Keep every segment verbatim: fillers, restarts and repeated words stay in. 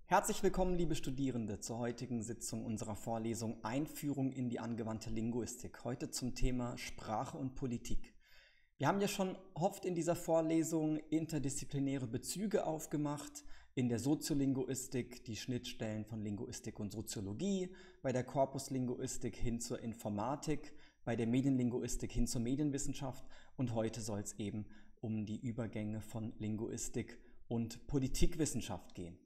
Herzlich willkommen, liebe Studierende, zur heutigen Sitzung unserer Vorlesung Einführung in die angewandte Linguistik. Heute zum Thema Sprache und Politik. Wir haben ja schon oft in dieser Vorlesung interdisziplinäre Bezüge aufgemacht, in der Soziolinguistik die Schnittstellen von Linguistik und Soziologie, bei der Korpuslinguistik hin zur Informatik, bei der Medienlinguistik hin zur Medienwissenschaft und heute soll es eben um die Übergänge von Linguistik und Politikwissenschaft gehen.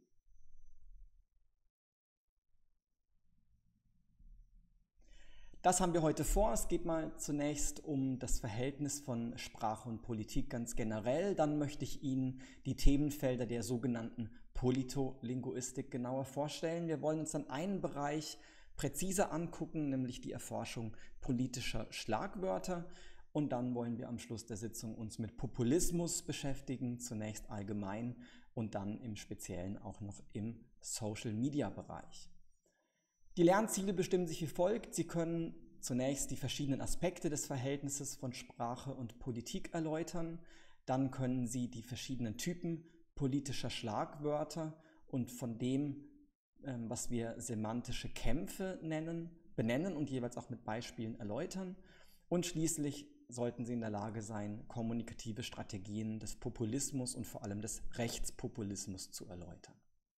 Das haben wir heute vor. Es geht mal zunächst um das Verhältnis von Sprache und Politik ganz generell. Dann möchte ich Ihnen die Themenfelder der sogenannten Politolinguistik genauer vorstellen. Wir wollen uns dann einen Bereich präziser angucken, nämlich die Erforschung politischer Schlagwörter. Und dann wollen wir am Schluss der Sitzung uns mit Populismus beschäftigen, zunächst allgemein und dann im Speziellen auch noch im Social-Media-Bereich. Die Lernziele bestimmen sich wie folgt. Sie können zunächst die verschiedenen Aspekte des Verhältnisses von Sprache und Politik erläutern. Dann können Sie die verschiedenen Typen politischer Schlagwörter und von dem, was wir semantische Kämpfe nennen, benennen und jeweils auch mit Beispielen erläutern. Und schließlich sollten Sie in der Lage sein, kommunikative Strategien des Populismus und vor allem des Rechtspopulismus zu erläutern.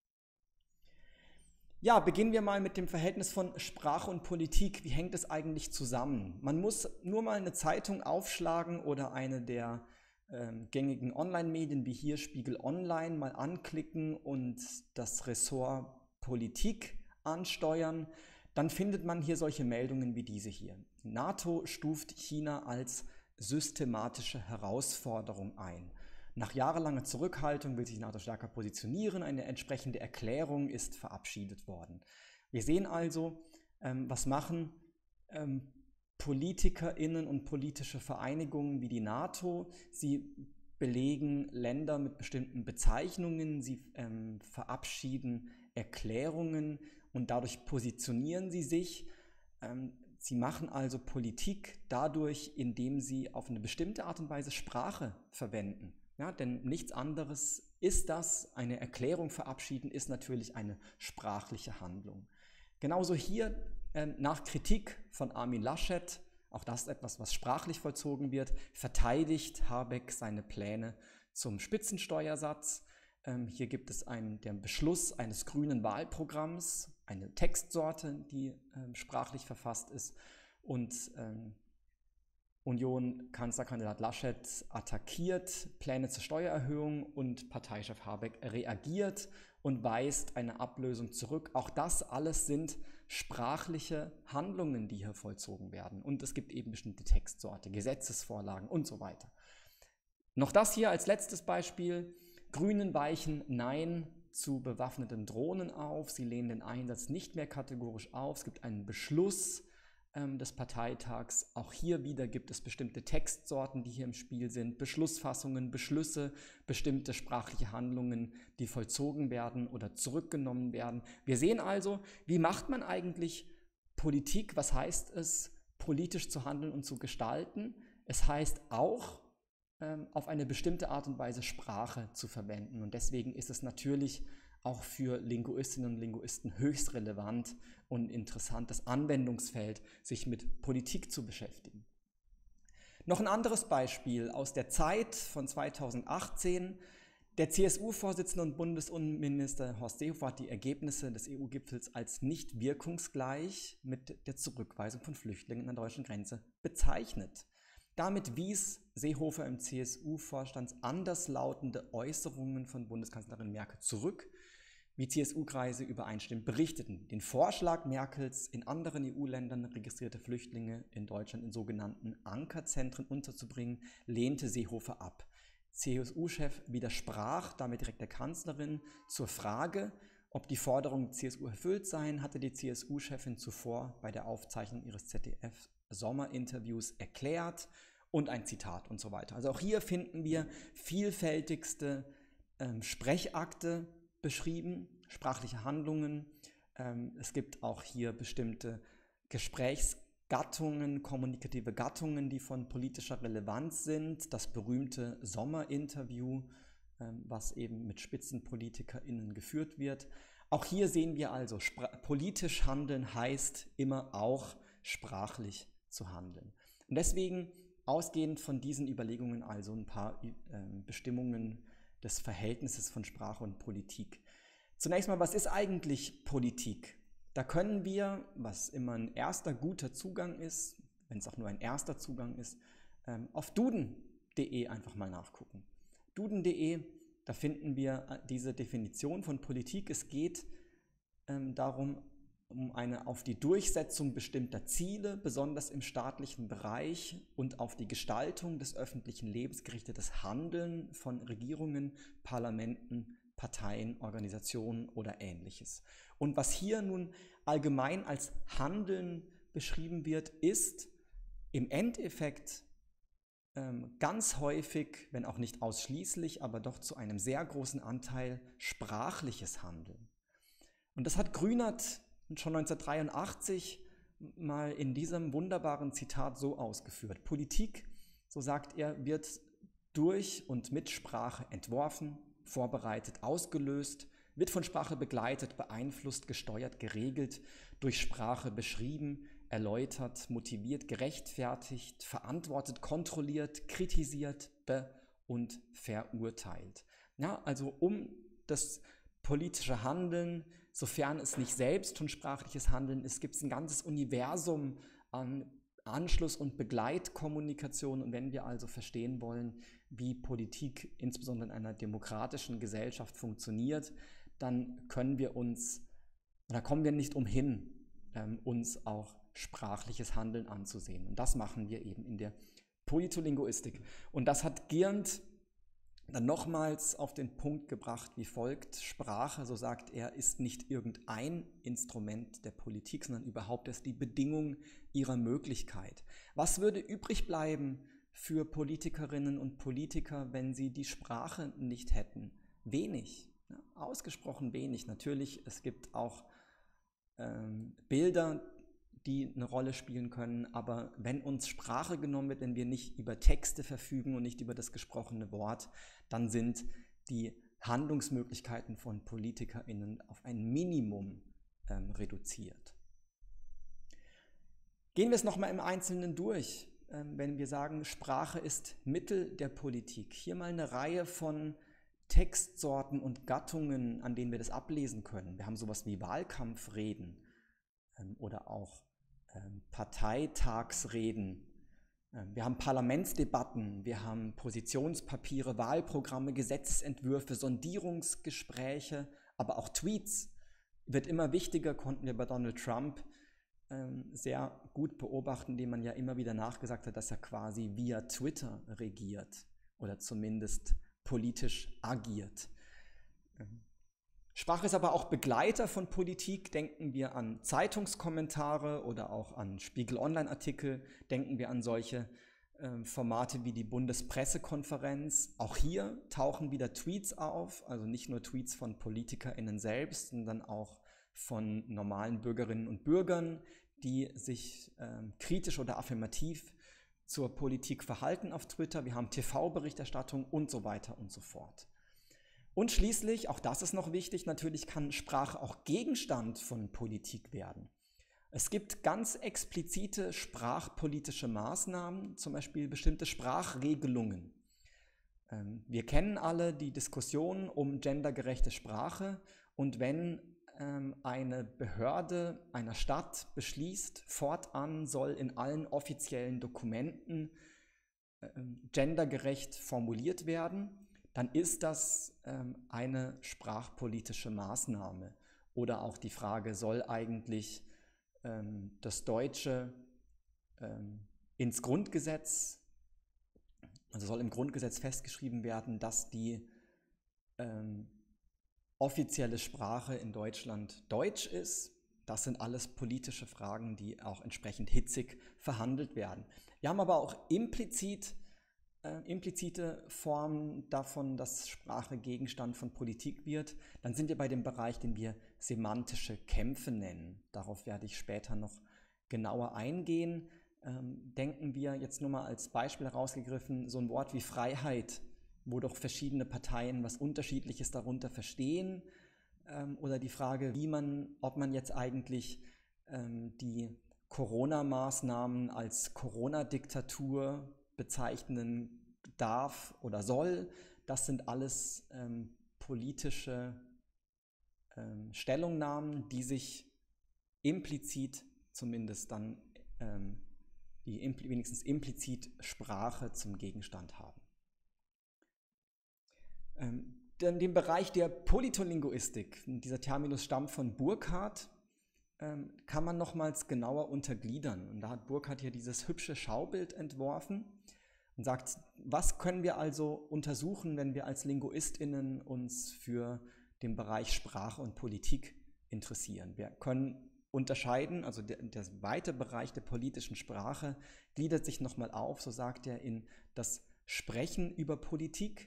Ja, beginnen wir mal mit dem Verhältnis von Sprache und Politik. Wie hängt es eigentlich zusammen? Man muss nur mal eine Zeitung aufschlagen oder eine der ähm, gängigen Online-Medien wie hier Spiegel Online mal anklicken und das Ressort Politik ansteuern. Dann findet man hier solche Meldungen wie diese hier. NATO stuft China als systematische Herausforderung ein. Nach jahrelanger Zurückhaltung will sich NATO stärker positionieren. Eine entsprechende Erklärung ist verabschiedet worden. Wir sehen also, ähm, was machen ähm, PolitikerInnen und politische Vereinigungen wie die NATO. Sie belegen Länder mit bestimmten Bezeichnungen, sie ähm, verabschieden Erklärungen und dadurch positionieren sie sich. Ähm, sie machen also Politik dadurch, indem sie auf eine bestimmte Art und Weise Sprache verwenden. Ja, denn nichts anderes ist das. Eine Erklärung verabschieden ist natürlich eine sprachliche Handlung. Genauso hier äh, nach Kritik von Armin Laschet, auch das ist etwas, was sprachlich vollzogen wird, verteidigt Habeck seine Pläne zum Spitzensteuersatz. Ähm, hier gibt es einen, den Beschluss eines grünen Wahlprogramms, eine Textsorte, die äh, sprachlich verfasst ist und ähm, Union-Kanzlerkandidat Laschet attackiert Pläne zur Steuererhöhung und Parteichef Habeck reagiert und weist eine Ablösung zurück. Auch das alles sind sprachliche Handlungen, die hier vollzogen werden. Und es gibt eben bestimmte Textsorte, Gesetzesvorlagen und so weiter. Noch das hier als letztes Beispiel. Grünen weichen Nein zu bewaffneten Drohnen auf. Sie lehnen den Einsatz nicht mehr kategorisch auf. Es gibt einen Beschluss des Parteitags. Auch hier wieder gibt es bestimmte Textsorten, die hier im Spiel sind, Beschlussfassungen, Beschlüsse, bestimmte sprachliche Handlungen, die vollzogen werden oder zurückgenommen werden. Wir sehen also, wie macht man eigentlich Politik? Was heißt es, politisch zu handeln und zu gestalten? Es heißt auch, ähm, auf eine bestimmte Art und Weise Sprache zu verwenden. Und deswegen ist es natürlich auch für Linguistinnen und Linguisten höchst relevant und interessant, das Anwendungsfeld, sich mit Politik zu beschäftigen. Noch ein anderes Beispiel aus der Zeit von zweitausendachtzehn. Der C S U-Vorsitzende und Bundesinnenminister Horst Seehofer hat die Ergebnisse des E U-Gipfels als nicht wirkungsgleich mit der Zurückweisung von Flüchtlingen an der deutschen Grenze bezeichnet. Damit wies Seehofer im C S U-Vorstand anderslautende Äußerungen von Bundeskanzlerin Merkel zurück, wie C S U-Kreise übereinstimmend berichteten. Den Vorschlag Merkels, in anderen E U-Ländern registrierte Flüchtlinge in Deutschland in sogenannten Ankerzentren unterzubringen, lehnte Seehofer ab. C S U-Chef widersprach damit direkt der Kanzlerin zur Frage, ob die Forderungen der C S U erfüllt seien, hatte die C S U-Chefin zuvor bei der Aufzeichnung ihres Z D F-Sommerinterviews erklärt und ein Zitat und so weiter. Also auch hier finden wir vielfältigste ähm, Sprechakte beschrieben, sprachliche Handlungen. Ähm, es gibt auch hier bestimmte Gesprächsgattungen, kommunikative Gattungen, die von politischer Relevanz sind. Das berühmte Sommerinterview, ähm, was eben mit SpitzenpolitikerInnen geführt wird. Auch hier sehen wir also, politisch handeln heißt immer auch sprachlich zu handeln. Und deswegen, ausgehend von diesen Überlegungen, also ein paar äh, Bestimmungen des Verhältnisses von Sprache und Politik. Zunächst mal, was ist eigentlich Politik? Da können wir, was immer ein erster guter Zugang ist, wenn es auch nur ein erster Zugang ist, ähm, auf duden punkt de einfach mal nachgucken. duden punkt de, da finden wir diese Definition von Politik. Es geht ähm, darum, um eine auf die Durchsetzung bestimmter Ziele, besonders im staatlichen Bereich, und auf die Gestaltung des öffentlichen Lebens gerichtetes Handeln von Regierungen, Parlamenten, Parteien, Organisationen oder Ähnliches. Und was hier nun allgemein als Handeln beschrieben wird, ist im Endeffekt ähm, ganz häufig, wenn auch nicht ausschließlich, aber doch zu einem sehr großen Anteil sprachliches Handeln. Und das hat Grünert schon neunzehnhundertdreiundachtzig mal in diesem wunderbaren Zitat so ausgeführt. Politik, so sagt er, wird durch und mit Sprache entworfen, vorbereitet, ausgelöst, wird von Sprache begleitet, beeinflusst, gesteuert, geregelt, durch Sprache beschrieben, erläutert, motiviert, gerechtfertigt, verantwortet, kontrolliert, kritisiert be- und verurteilt. Ja, also um das politische Handeln, sofern es nicht selbst schon sprachliches Handeln ist, gibt es ein ganzes Universum an Anschluss- und Begleitkommunikation. Und wenn wir also verstehen wollen, wie Politik insbesondere in einer demokratischen Gesellschaft funktioniert, dann können wir uns, oder kommen wir nicht umhin, ähm, uns auch sprachliches Handeln anzusehen. Und das machen wir eben in der Politolinguistik. Und das hat Geernt dann nochmals auf den Punkt gebracht wie folgt: Sprache, so sagt er, ist nicht irgendein Instrument der Politik, sondern überhaupt erst die Bedingung ihrer Möglichkeit. Was würde übrig bleiben für Politikerinnen und Politiker, wenn sie die Sprache nicht hätten? Wenig, ja, ausgesprochen wenig. Natürlich, es gibt auch ähm, Bilder, die eine Rolle spielen können, aber wenn uns Sprache genommen wird, wenn wir nicht über Texte verfügen und nicht über das gesprochene Wort, dann sind die Handlungsmöglichkeiten von PolitikerInnen auf ein Minimum ähm, reduziert. Gehen wir es nochmal im Einzelnen durch, ähm, wenn wir sagen, Sprache ist Mittel der Politik. Hier mal eine Reihe von Textsorten und Gattungen, an denen wir das ablesen können. Wir haben sowas wie Wahlkampfreden ähm, oder auch ähm, Parteitagsreden. Ähm, wir haben Parlamentsdebatten, wir haben Positionspapiere, Wahlprogramme, Gesetzesentwürfe, Sondierungsgespräche, aber auch Tweets. Wird immer wichtiger, konnten wir bei Donald Trump ähm, sehr gut beobachten, dem man ja immer wieder nachgesagt hat, dass er quasi via Twitter regiert oder zumindest politisch agiert. Ähm, Sprache ist aber auch Begleiter von Politik. Denken wir an Zeitungskommentare oder auch an Spiegel-Online-Artikel. Denken wir an solche äh, Formate wie die Bundespressekonferenz. Auch hier tauchen wieder Tweets auf, also nicht nur Tweets von PolitikerInnen selbst, sondern auch von normalen Bürgerinnen und Bürgern, die sich äh, kritisch oder affirmativ zur Politik verhalten auf Twitter. Wir haben T V-Berichterstattung und so weiter und so fort. Und schließlich, auch das ist noch wichtig, natürlich kann Sprache auch Gegenstand von Politik werden. Es gibt ganz explizite sprachpolitische Maßnahmen, zum Beispiel bestimmte Sprachregelungen. Wir kennen alle die Diskussion um gendergerechte Sprache, und wenn eine Behörde einer Stadt beschließt, fortan soll in allen offiziellen Dokumenten gendergerecht formuliert werden, dann ist das ähm, eine sprachpolitische Maßnahme. Oder auch die Frage, soll eigentlich ähm, das Deutsche ähm, ins Grundgesetz, also soll im Grundgesetz festgeschrieben werden, dass die ähm, offizielle Sprache in Deutschland Deutsch ist. Das sind alles politische Fragen, die auch entsprechend hitzig verhandelt werden. Wir haben aber auch implizit Äh, implizite Formen davon, dass Sprache Gegenstand von Politik wird. Dann sind wir bei dem Bereich, den wir semantische Kämpfe nennen. Darauf werde ich später noch genauer eingehen. Ähm, denken wir jetzt nur mal als Beispiel herausgegriffen, so ein Wort wie Freiheit, wo doch verschiedene Parteien was Unterschiedliches darunter verstehen. ähm, oder die Frage, wie man, ob man jetzt eigentlich ähm, die Corona-Maßnahmen als Corona-Diktatur bezeichnen darf oder soll. Das sind alles ähm, politische ähm, Stellungnahmen, die sich implizit zumindest dann, ähm, die impl- wenigstens implizit Sprache zum Gegenstand haben. Ähm, denn den Bereich der Politolinguistik, dieser Terminus stammt von Burckhardt, ähm, kann man nochmals genauer untergliedern. Und da hat Burckhardt hier dieses hübsche Schaubild entworfen und sagt, was können wir also untersuchen, wenn wir als LinguistInnen uns für den Bereich Sprache und Politik interessieren. Wir können unterscheiden, also der, der weite Bereich der politischen Sprache gliedert sich nochmal auf, so sagt er, in das Sprechen über Politik,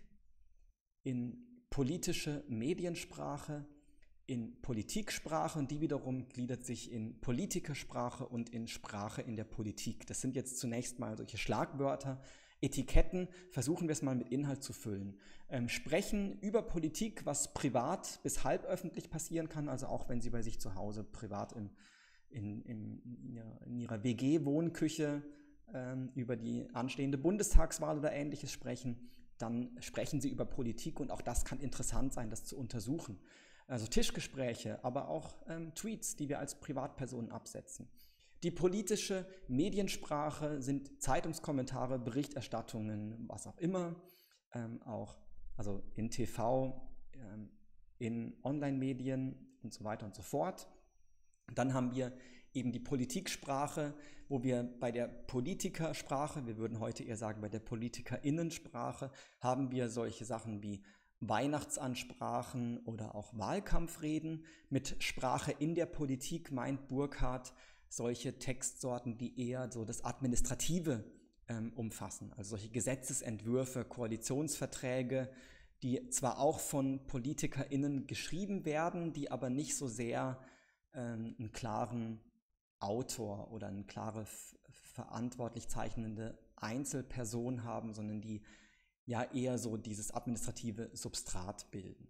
in politische Mediensprache, in Politiksprache, und die wiederum gliedert sich in Politikersprache und in Sprache in der Politik. Das sind jetzt zunächst mal solche Schlagwörter, Etiketten, versuchen wir es mal mit Inhalt zu füllen. Ähm, sprechen über Politik, was privat bis halböffentlich passieren kann, also auch wenn Sie bei sich zu Hause privat im, in, in, in, ihrer, in Ihrer W G-Wohnküche ähm, über die anstehende Bundestagswahl oder Ähnliches sprechen, dann sprechen Sie über Politik, und auch das kann interessant sein, das zu untersuchen. Also Tischgespräche, aber auch ähm, Tweets, die wir als Privatpersonen absetzen. Die politische Mediensprache sind Zeitungskommentare, Berichterstattungen, was auch immer, ähm, auch also in T V, ähm, in Online-Medien und so weiter und so fort. Dann haben wir eben die Politiksprache, wo wir bei der Politikersprache, wir würden heute eher sagen bei der PolitikerInnensprache, haben wir solche Sachen wie Weihnachtsansprachen oder auch Wahlkampfreden. Mit Sprache in der Politik meint Burckhardt solche Textsorten, die eher so das Administrative ähm, umfassen, also solche Gesetzesentwürfe, Koalitionsverträge, die zwar auch von PolitikerInnen geschrieben werden, die aber nicht so sehr ähm, einen klaren Autor oder eine klare verantwortlich zeichnende Einzelperson haben, sondern die ja eher so dieses administrative Substrat bilden.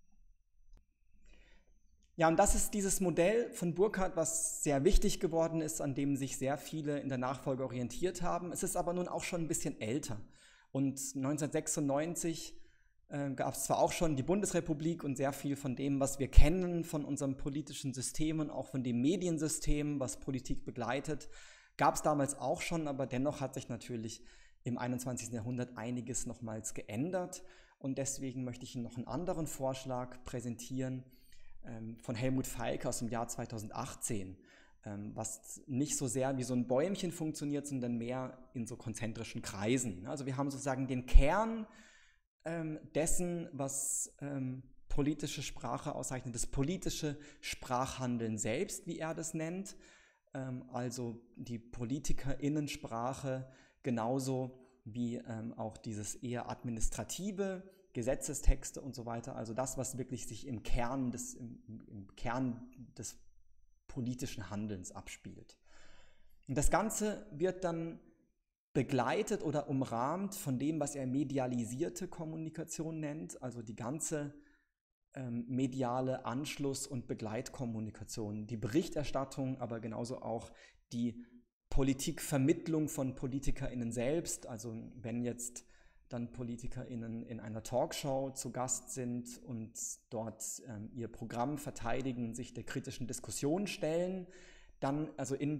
Ja, und das ist dieses Modell von Burckhardt, was sehr wichtig geworden ist, an dem sich sehr viele in der Nachfolge orientiert haben. Es ist aber nun auch schon ein bisschen älter. Und neunzehnhundertsechsundneunzig äh, gab es zwar auch schon die Bundesrepublik, und sehr viel von dem, was wir kennen von unserem politischen System und auch von dem Mediensystem, was Politik begleitet, gab es damals auch schon, aber dennoch hat sich natürlich im einundzwanzigsten Jahrhundert einiges nochmals geändert. Und deswegen möchte ich Ihnen noch einen anderen Vorschlag präsentieren, von Helmut Feilke aus dem Jahr zweitausendachtzehn, was nicht so sehr wie so ein Bäumchen funktioniert, sondern mehr in so konzentrischen Kreisen. Also wir haben sozusagen den Kern dessen, was politische Sprache auszeichnet, das politische Sprachhandeln selbst, wie er das nennt, also die PolitikerInnensprache, genauso wie auch dieses eher administrative, Gesetzestexte und so weiter, also das, was wirklich sich im Kern des, im, im Kern des politischen Handelns abspielt. Und das Ganze wird dann begleitet oder umrahmt von dem, was er medialisierte Kommunikation nennt, also die ganze ähm, mediale Anschluss- und Begleitkommunikation, die Berichterstattung, aber genauso auch die Politikvermittlung von PolitikerInnen selbst, also wenn jetzt dann PolitikerInnen in einer Talkshow zu Gast sind und dort ähm, ihr Programm verteidigen, sich der kritischen Diskussion stellen, dann, also in,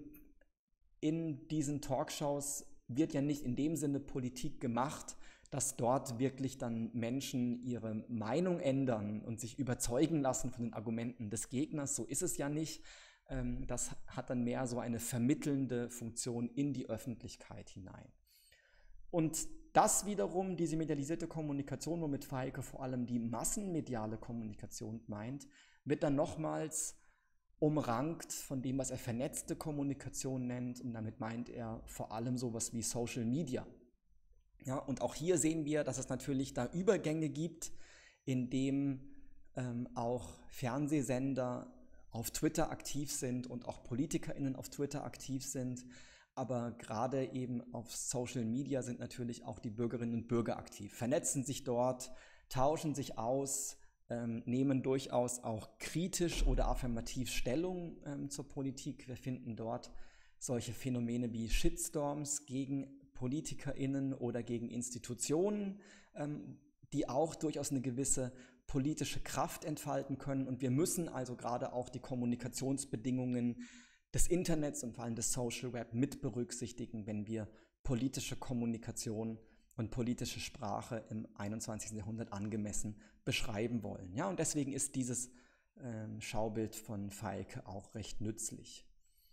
in diesen Talkshows wird ja nicht in dem Sinne Politik gemacht, dass dort wirklich dann Menschen ihre Meinung ändern und sich überzeugen lassen von den Argumenten des Gegners. So ist es ja nicht. Ähm, das hat dann mehr so eine vermittelnde Funktion in die Öffentlichkeit hinein. Und das wiederum, diese medialisierte Kommunikation, womit Feilke vor allem die massenmediale Kommunikation meint, wird dann nochmals umrankt von dem, was er vernetzte Kommunikation nennt, und damit meint er vor allem sowas wie Social Media. Ja, und auch hier sehen wir, dass es natürlich da Übergänge gibt, in dem ähm, auch Fernsehsender auf Twitter aktiv sind und auch PolitikerInnen auf Twitter aktiv sind. Aber gerade eben auf Social Media sind natürlich auch die Bürgerinnen und Bürger aktiv, vernetzen sich dort, tauschen sich aus, ähm, nehmen durchaus auch kritisch oder affirmativ Stellung ähm, zur Politik. Wir finden dort solche Phänomene wie Shitstorms gegen PolitikerInnen oder gegen Institutionen, ähm, die auch durchaus eine gewisse politische Kraft entfalten können. Und wir müssen also gerade auch die Kommunikationsbedingungen des Internets und vor allem des Social Web mit berücksichtigen, wenn wir politische Kommunikation und politische Sprache im einundzwanzigsten Jahrhundert angemessen beschreiben wollen. Ja, und deswegen ist dieses ähm, Schaubild von Feilke auch recht nützlich.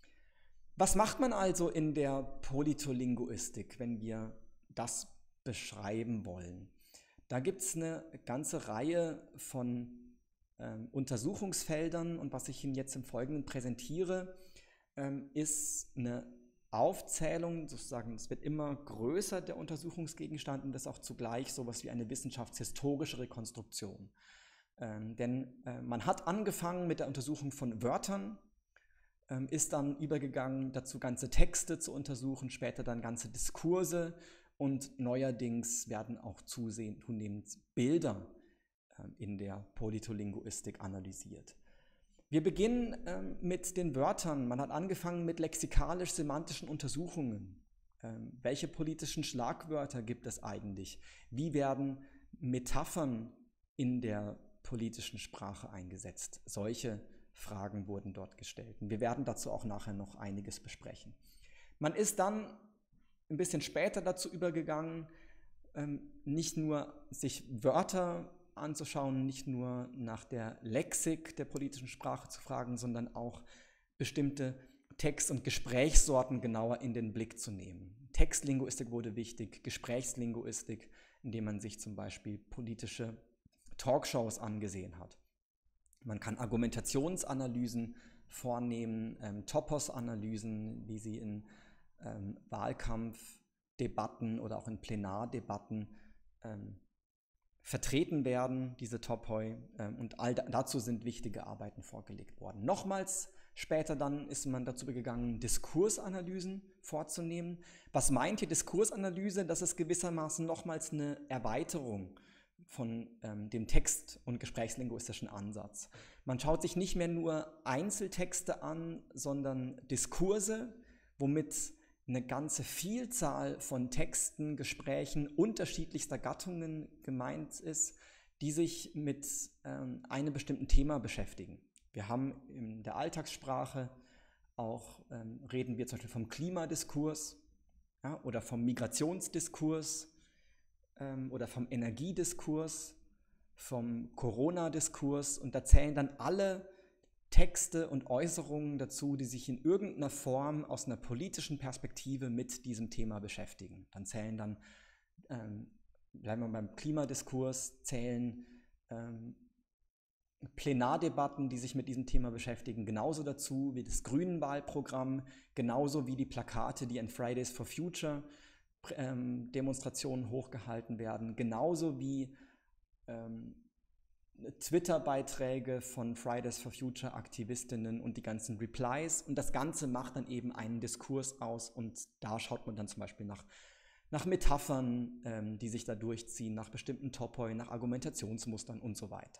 Was macht man also in der Politolinguistik, wenn wir das beschreiben wollen? Da gibt es eine ganze Reihe von ähm, Untersuchungsfeldern, und was ich Ihnen jetzt im Folgenden präsentiere, ähm, ist eine Aufzählung, sozusagen, es wird immer größer, der Untersuchungsgegenstand, und das ist auch zugleich sowas wie eine wissenschaftshistorische Rekonstruktion. Ähm, denn äh, man hat angefangen mit der Untersuchung von Wörtern, ähm, ist dann übergegangen dazu, ganze Texte zu untersuchen, später dann ganze Diskurse, und neuerdings werden auch zusehend, zunehmend Bilder ähm, in der Politolinguistik analysiert. Wir beginnen ähm, mit den Wörtern. Man hat angefangen mit lexikalisch-semantischen Untersuchungen. Ähm, welche politischen Schlagwörter gibt es eigentlich? Wie werden Metaphern in der politischen Sprache eingesetzt? Solche Fragen wurden dort gestellt. Und wir werden dazu auch nachher noch einiges besprechen. Man ist dann ein bisschen später dazu übergegangen, ähm, nicht nur sich Wörter anzuschauen, nicht nur nach der Lexik der politischen Sprache zu fragen, sondern auch bestimmte Text- und Gesprächssorten genauer in den Blick zu nehmen. Textlinguistik wurde wichtig, Gesprächslinguistik, indem man sich zum Beispiel politische Talkshows angesehen hat. Man kann Argumentationsanalysen vornehmen, ähm, Topos-Analysen, wie sie in ähm, Wahlkampfdebatten oder auch in Plenardebatten ähm, vertreten werden, diese Topoi, ähm, und all da, dazu sind wichtige Arbeiten vorgelegt worden. Nochmals später dann ist man dazu gegangen, Diskursanalysen vorzunehmen. Was meint hier Diskursanalyse? Das ist gewissermaßen nochmals eine Erweiterung von ähm, dem Text- und gesprächslinguistischen Ansatz. Man schaut sich nicht mehr nur Einzeltexte an, sondern Diskurse, womit eine ganze Vielzahl von Texten, Gesprächen unterschiedlichster Gattungen gemeint ist, die sich mit ähm, einem bestimmten Thema beschäftigen. Wir haben in der Alltagssprache auch, ähm, reden wir zum Beispiel vom Klimadiskurs, ja, oder vom Migrationsdiskurs ähm, oder vom Energiediskurs, vom Corona-Diskurs, und da zählen dann alle Texte und Äußerungen dazu, die sich in irgendeiner Form aus einer politischen Perspektive mit diesem Thema beschäftigen. Dann zählen dann, ähm, bleiben wir beim Klimadiskurs, zählen ähm, Plenardebatten, die sich mit diesem Thema beschäftigen, genauso dazu wie das Grünenwahlprogramm, genauso wie die Plakate, die an Fridays for Future ähm, Demonstrationen hochgehalten werden, genauso wie ähm, Twitter-Beiträge von Fridays for Future Aktivistinnen und die ganzen Replies, und das Ganze macht dann eben einen Diskurs aus, und da schaut man dann zum Beispiel nach, nach Metaphern, ähm, die sich da durchziehen, nach bestimmten Topoi, nach Argumentationsmustern und so weiter.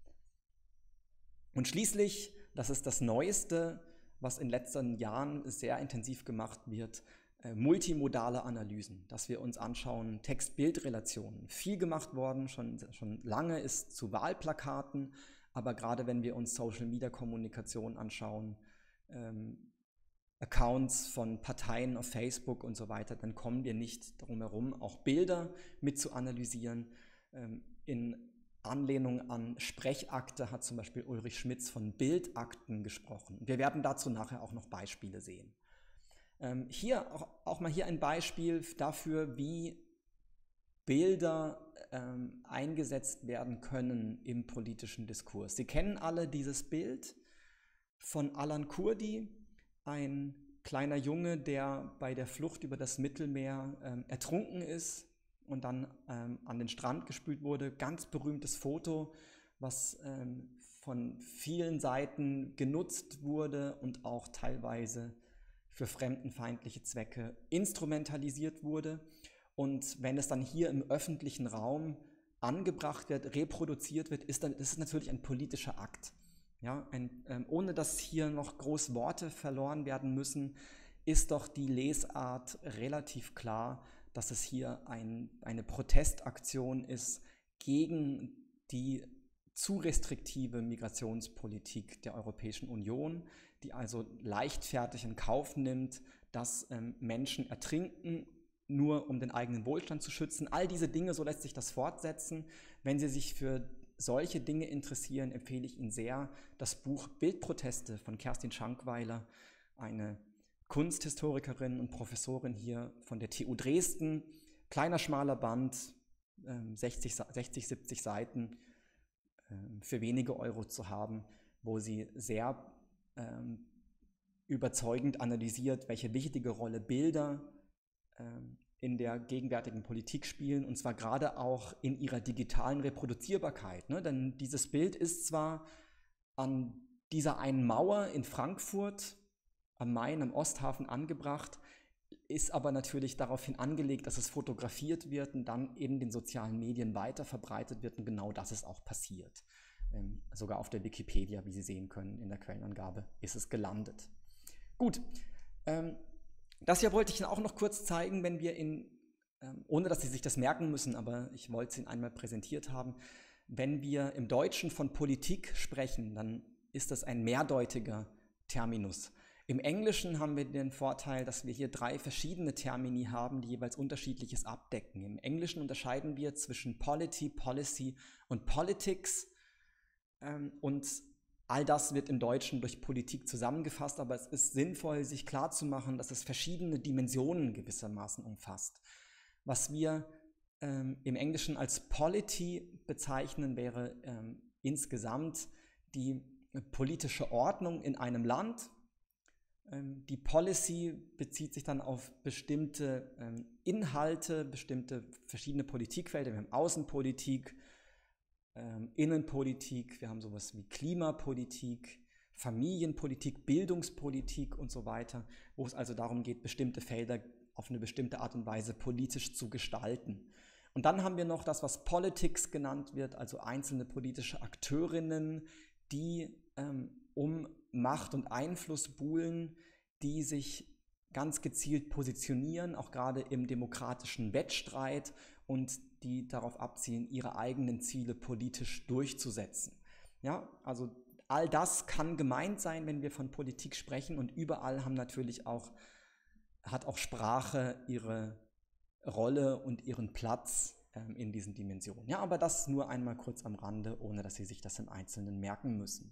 Und schließlich, das ist das Neueste, was in den letzten Jahren sehr intensiv gemacht wird, multimodale Analysen, dass wir uns anschauen, Text-Bild-Relationen. Viel gemacht worden, schon, schon lange ist zu Wahlplakaten, aber gerade wenn wir uns Social-Media-Kommunikation anschauen, ähm, Accounts von Parteien auf Facebook und so weiter, dann kommen wir nicht darum herum, auch Bilder mit zu analysieren. Ähm, in Anlehnung an Sprechakte hat zum Beispiel Ulrich Schmitz von Bildakten gesprochen. Wir werden dazu nachher auch noch Beispiele sehen. Ähm, hier auch, auch mal hier ein Beispiel dafür, wie Bilder ähm, eingesetzt werden können im politischen Diskurs. Sie kennen alle dieses Bild von Alan Kurdi, ein kleiner Junge, der bei der Flucht über das Mittelmeer ähm, ertrunken ist und dann ähm, an den Strand gespült wurde. Ganz berühmtes Foto, was ähm, von vielen Seiten genutzt wurde und auch teilweise für fremdenfeindliche Zwecke instrumentalisiert wurde. Und wenn es dann hier im öffentlichen Raum angebracht wird, reproduziert wird, ist, dann, das ist natürlich ein politischer Akt. Ja, ein, ähm, ohne dass hier noch groß Worte verloren werden müssen, ist doch die Lesart relativ klar, dass es hier ein, eine Protestaktion ist gegen die zu restriktive Migrationspolitik der Europäischen Union, die also leichtfertig in Kauf nimmt, dass ähm, Menschen ertrinken, nur um den eigenen Wohlstand zu schützen. All diese Dinge, so lässt sich das fortsetzen. Wenn Sie sich für solche Dinge interessieren, empfehle ich Ihnen sehr das Buch Bildproteste von Kerstin Schankweiler, eine Kunsthistorikerin und Professorin hier von der T U Dresden. Kleiner, schmaler Band, sechzig, siebzig Seiten, für wenige Euro zu haben, wo sie sehr ähm, überzeugend analysiert, welche wichtige Rolle Bilder ähm, in der gegenwärtigen Politik spielen, und zwar gerade auch in ihrer digitalen Reproduzierbarkeit. Ne? Denn dieses Bild ist zwar an dieser einen Mauer in Frankfurt am Main, am Osthafen angebracht, ist aber natürlich daraufhin angelegt, dass es fotografiert wird und dann in den sozialen Medien weiter verbreitet wird, und genau das ist auch passiert. Ähm, sogar auf der Wikipedia, wie Sie sehen können, in der Quellenangabe ist es gelandet. Gut, ähm, das hier wollte ich Ihnen auch noch kurz zeigen, wenn wir in, ähm, ohne dass Sie sich das merken müssen, aber ich wollte es Ihnen einmal präsentiert haben, wenn wir im Deutschen von Politik sprechen, dann ist das ein mehrdeutiger Terminus. Im Englischen haben wir den Vorteil, dass wir hier drei verschiedene Termini haben, die jeweils Unterschiedliches abdecken. Im Englischen unterscheiden wir zwischen Polity, Policy und Politics, ähm, und all das wird im Deutschen durch Politik zusammengefasst, aber es ist sinnvoll, sich klarzumachen, dass es verschiedene Dimensionen gewissermaßen umfasst. Was wir ähm, im Englischen als Polity bezeichnen, wäre ähm, insgesamt die politische Ordnung in einem Land. Ähm, die Policy bezieht sich dann auf bestimmte ähm, Inhalte, bestimmte verschiedene Politikfelder. Wir haben Außenpolitik, Ähm, Innenpolitik, wir haben sowas wie Klimapolitik, Familienpolitik, Bildungspolitik und so weiter, wo es also darum geht, bestimmte Felder auf eine bestimmte Art und Weise politisch zu gestalten. Und dann haben wir noch das, was Politics genannt wird, also einzelne politische Akteurinnen, die ähm, um Macht und Einfluss buhlen, die sich ganz gezielt positionieren, auch gerade im demokratischen Wettstreit, und die darauf abzielen, ihre eigenen Ziele politisch durchzusetzen. Ja, also all das kann gemeint sein, wenn wir von Politik sprechen, und überall haben natürlich auch, hat auch Sprache ihre Rolle und ihren Platz ähm, in diesen Dimensionen. Ja, aber das nur einmal kurz am Rande, ohne dass Sie sich das im Einzelnen merken müssen.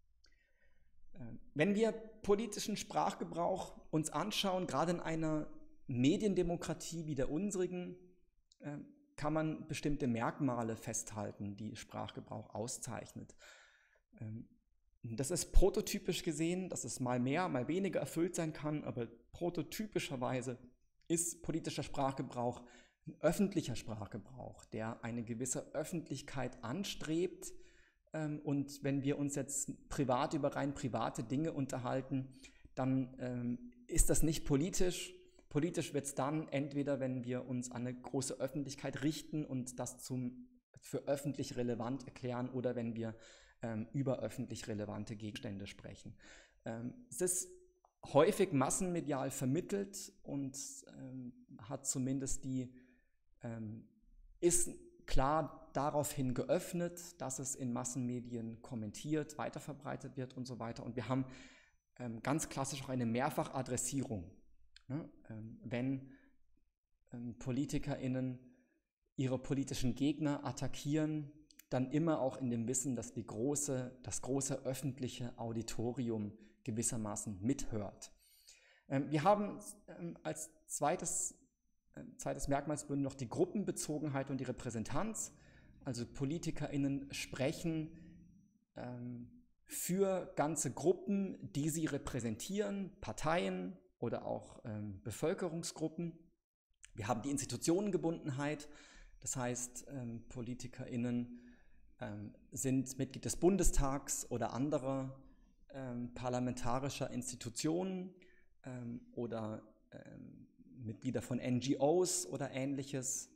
Ähm, wenn wir politischen Sprachgebrauch uns anschauen, gerade in einer Mediendemokratie wie der unsrigen, äh, kann man bestimmte Merkmale festhalten, die Sprachgebrauch auszeichnet. Ähm, das ist prototypisch gesehen, dass es mal mehr, mal weniger erfüllt sein kann, aber prototypischerweise ist politischer Sprachgebrauch ein öffentlicher Sprachgebrauch, der eine gewisse Öffentlichkeit anstrebt. Ähm, und wenn wir uns jetzt privat über rein private Dinge unterhalten, dann ähm, ist das nicht politisch. Politisch wird es dann entweder, wenn wir uns an eine große Öffentlichkeit richten und das zum, für öffentlich relevant erklären, oder wenn wir ähm, über öffentlich relevante Gegenstände sprechen. Ähm, es ist häufig massenmedial vermittelt und ähm, hat zumindest die, ähm, ist klar daraufhin geöffnet, dass es in Massenmedien kommentiert, weiterverbreitet wird und so weiter. Und wir haben ähm, ganz klassisch auch eine Mehrfachadressierung. Ne? Ähm, wenn ähm, PolitikerInnen ihre politischen Gegner attackieren, dann immer auch in dem Wissen, dass die große, das große öffentliche Auditorium gewissermaßen mithört. Ähm, wir haben ähm, als zweites, äh, zweites Merkmalsbündel noch die Gruppenbezogenheit und die Repräsentanz. Also PolitikerInnen sprechen ähm, für ganze Gruppen, die sie repräsentieren, Parteien oder auch ähm, Bevölkerungsgruppen. Wir haben die Institutionengebundenheit, das heißt, ähm, PolitikerInnen ähm, sind Mitglied des Bundestags oder anderer ähm, parlamentarischer Institutionen ähm, oder ähm, Mitglieder von N G Os oder ähnliches.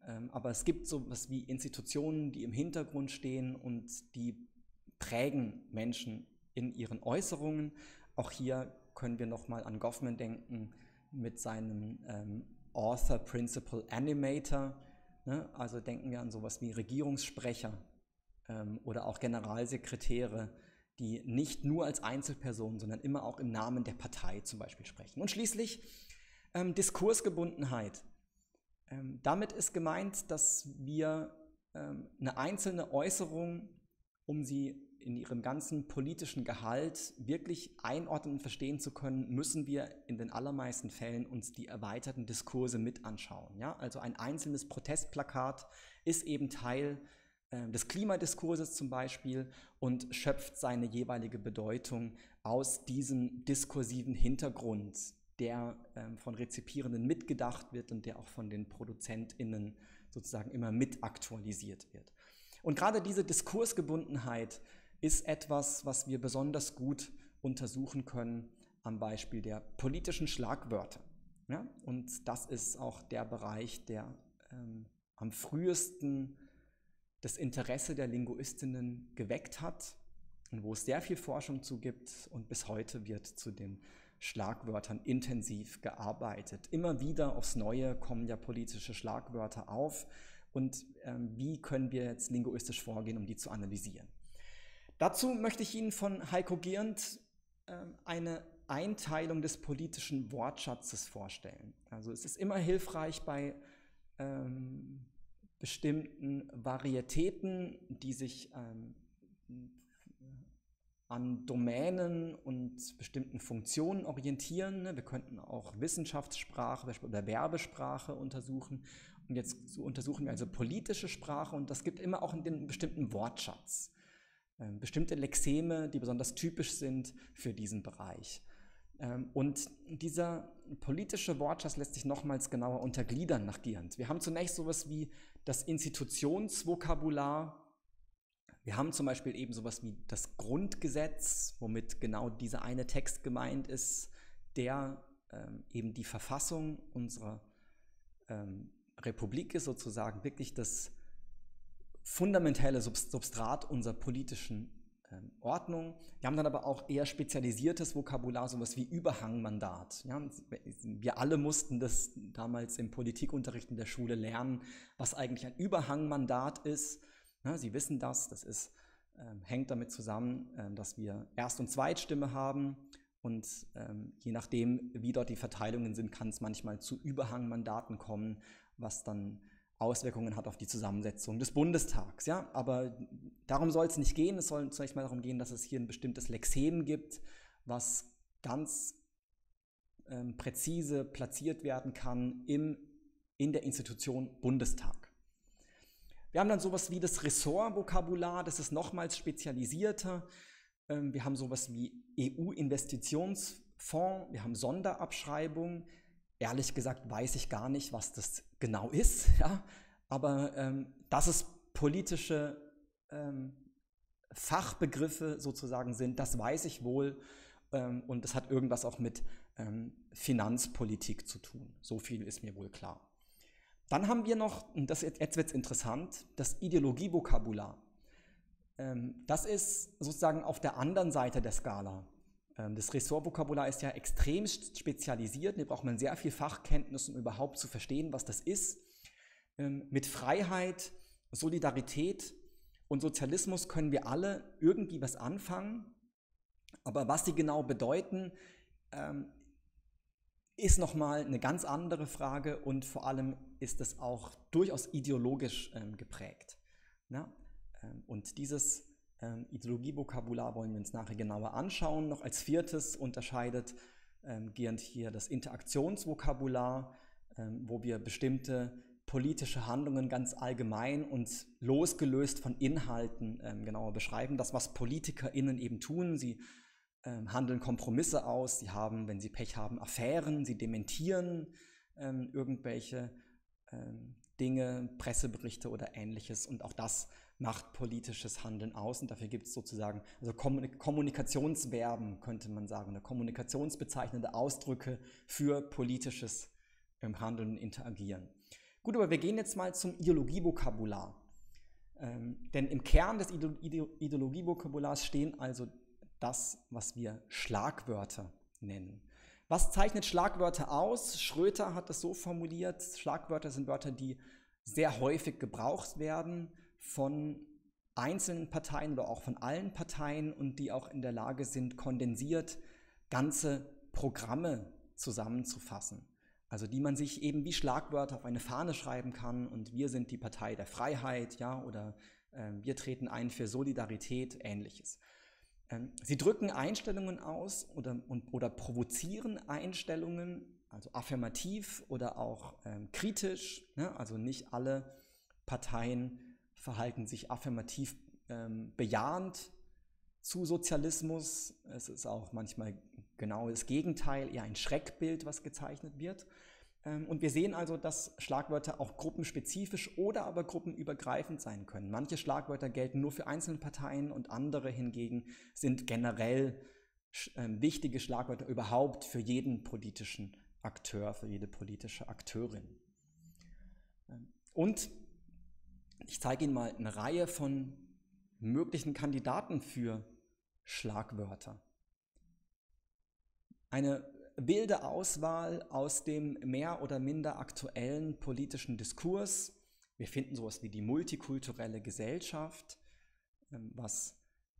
Ähm, aber es gibt so etwas wie Institutionen, die im Hintergrund stehen und die prägen Menschen in ihren Äußerungen. Auch hier können wir nochmal an Goffman denken mit seinem ähm, Author Principal Animator. Ne? Also denken wir an sowas wie Regierungssprecher ähm, oder auch Generalsekretäre, die nicht nur als Einzelpersonen, sondern immer auch im Namen der Partei zum Beispiel sprechen. Und schließlich ähm, Diskursgebundenheit. Ähm, damit ist gemeint, dass wir ähm, eine einzelne Äußerung, um sie in ihrem ganzen politischen Gehalt wirklich einordnen und verstehen zu können, müssen wir in den allermeisten Fällen uns die erweiterten Diskurse mit anschauen. Ja? Also ein einzelnes Protestplakat ist eben Teil äh, des Klimadiskurses zum Beispiel und schöpft seine jeweilige Bedeutung aus diesem diskursiven Hintergrund, der ähm, von Rezipierenden mitgedacht wird und der auch von den ProduzentInnen sozusagen immer mit aktualisiert wird. Und gerade diese Diskursgebundenheit ist etwas, was wir besonders gut untersuchen können am Beispiel der politischen Schlagwörter. Ja? Und das ist auch der Bereich, der ähm, am frühesten das Interesse der Linguistinnen geweckt hat und wo es sehr viel Forschung zu gibt, und bis heute wird zu den Schlagwörtern intensiv gearbeitet. Immer wieder aufs Neue kommen ja politische Schlagwörter auf, und ähm, wie können wir jetzt linguistisch vorgehen, um die zu analysieren. Dazu möchte ich Ihnen von Heiko Giernt ähm, eine Einteilung des politischen Wortschatzes vorstellen. Also es ist immer hilfreich bei ähm, bestimmten Varietäten, die sich ähm, an Domänen und bestimmten Funktionen orientieren. Wir könnten auch Wissenschaftssprache oder Werbesprache untersuchen. Und jetzt untersuchen wir also politische Sprache, und das gibt immer auch einen bestimmten Wortschatz. Ähm, bestimmte Lexeme, die besonders typisch sind für diesen Bereich. Ähm, und dieser politische Wortschatz lässt sich nochmals genauer untergliedern nach Giernt. Wir haben zunächst sowas wie das Institutionsvokabular. Wir haben zum Beispiel eben sowas wie das Grundgesetz, womit genau dieser eine Text gemeint ist, der ähm, eben die Verfassung unserer ähm, Republik ist, sozusagen wirklich das fundamentelle Substrat unserer politischen ähm, Ordnung. Wir haben dann aber auch eher spezialisiertes Vokabular, sowas wie Überhangmandat. Ja, wir alle mussten das damals im Politikunterricht in der Schule lernen, was eigentlich ein Überhangmandat ist. Ja, Sie wissen das, das ist, ähm, hängt damit zusammen, ähm, dass wir Erst- und Zweitstimme haben, und ähm, je nachdem, wie dort die Verteilungen sind, kann es manchmal zu Überhangmandaten kommen, was dann Auswirkungen hat auf die Zusammensetzung des Bundestags. Ja? Aber darum soll es nicht gehen. Es soll zunächst mal darum gehen, dass es hier ein bestimmtes Lexem gibt, was ganz ähm, präzise platziert werden kann im, in der Institution Bundestag. Wir haben dann sowas wie das Ressortvokabular, das ist nochmals spezialisierter. Ähm, wir haben sowas wie E U-Investitionsfonds, wir haben Sonderabschreibung. Ehrlich gesagt weiß ich gar nicht, was das genau ist, ja? Aber ähm, dass es politische ähm, Fachbegriffe sozusagen sind, das weiß ich wohl, ähm, und das hat irgendwas auch mit ähm, Finanzpolitik zu tun. So viel ist mir wohl klar. Dann haben wir noch, und das, jetzt wird es interessant, das Ideologievokabular. Ähm, das ist sozusagen auf der anderen Seite der Skala. Das Ressortvokabular ist ja extrem spezialisiert, hier braucht man sehr viel Fachkenntnis, um überhaupt zu verstehen, was das ist. Mit Freiheit, Solidarität und Sozialismus können wir alle irgendwie was anfangen, aber was sie genau bedeuten, ist nochmal eine ganz andere Frage, und vor allem ist es auch durchaus ideologisch geprägt. Und dieses Ähm, Ideologievokabular wollen wir uns nachher genauer anschauen. Noch als viertes unterscheidet ähm, Giernt hier das Interaktionsvokabular, ähm, wo wir bestimmte politische Handlungen ganz allgemein und losgelöst von Inhalten ähm, genauer beschreiben. Das, was PolitikerInnen eben tun, sie ähm, handeln Kompromisse aus, sie haben, wenn sie Pech haben, Affären, sie dementieren ähm, irgendwelche ähm, Dinge, Presseberichte oder Ähnliches, und auch das macht politisches Handeln aus, und dafür gibt es sozusagen also Kommunikationsverben, könnte man sagen, oder kommunikationsbezeichnende Ausdrücke für politisches ähm, Handeln und Interagieren. Gut, aber wir gehen jetzt mal zum Ideologievokabular. Ähm, denn im Kern des Ide Ide Ideologievokabulars stehen also das, was wir Schlagwörter nennen. Was zeichnet Schlagwörter aus? Schröter hat es so formuliert, Schlagwörter sind Wörter, die sehr häufig gebraucht werden von einzelnen Parteien oder auch von allen Parteien und die auch in der Lage sind, kondensiert ganze Programme zusammenzufassen. Also die man sich eben wie Schlagwörter auf eine Fahne schreiben kann und wir sind die Partei der Freiheit, ja, oder äh, wir treten ein für Solidarität, Ähnliches. Ähm, sie drücken Einstellungen aus oder, und, oder provozieren Einstellungen, also affirmativ oder auch ähm, kritisch, ne? Also nicht alle Parteien verhalten sich affirmativ ähm, bejahend zu Sozialismus. Es ist auch manchmal genau das Gegenteil, eher ein Schreckbild, was gezeichnet wird. Ähm, und wir sehen also, dass Schlagwörter auch gruppenspezifisch oder aber gruppenübergreifend sein können. Manche Schlagwörter gelten nur für einzelne Parteien und andere hingegen sind generell äh, wichtige Schlagwörter überhaupt für jeden politischen Akteur, für jede politische Akteurin. Und ich zeige Ihnen mal eine Reihe von möglichen Kandidaten für Schlagwörter. Eine wilde Auswahl aus dem mehr oder minder aktuellen politischen Diskurs. Wir finden sowas wie die multikulturelle Gesellschaft, was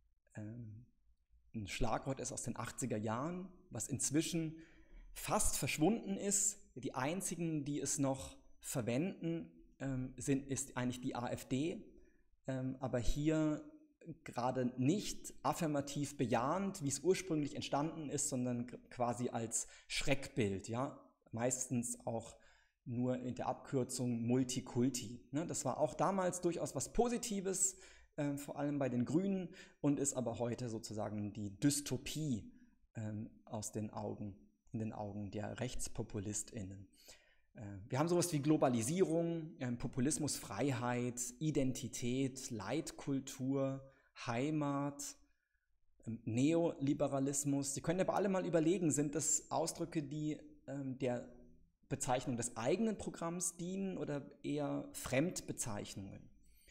ein Schlagwort ist aus den achtziger Jahren, was inzwischen fast verschwunden ist. Die einzigen, die es noch verwenden, sind, ist eigentlich die AfD, aber hier gerade nicht affirmativ bejahend, wie es ursprünglich entstanden ist, sondern quasi als Schreckbild, ja, meistens auch nur in der Abkürzung Multikulti. Ne? Das war auch damals durchaus was Positives, äh, vor allem bei den Grünen, und ist aber heute sozusagen die Dystopie ähm, aus den Augen, in den Augen der RechtspopulistInnen. Äh, wir haben sowas wie Globalisierung, äh, Populismus, Freiheit, Identität, Leitkultur, Heimat, ähm, Neoliberalismus. Sie können aber alle mal überlegen, sind das Ausdrücke, die ähm, der Bezeichnung des eigenen Programms dienen oder eher Fremdbezeichnungen?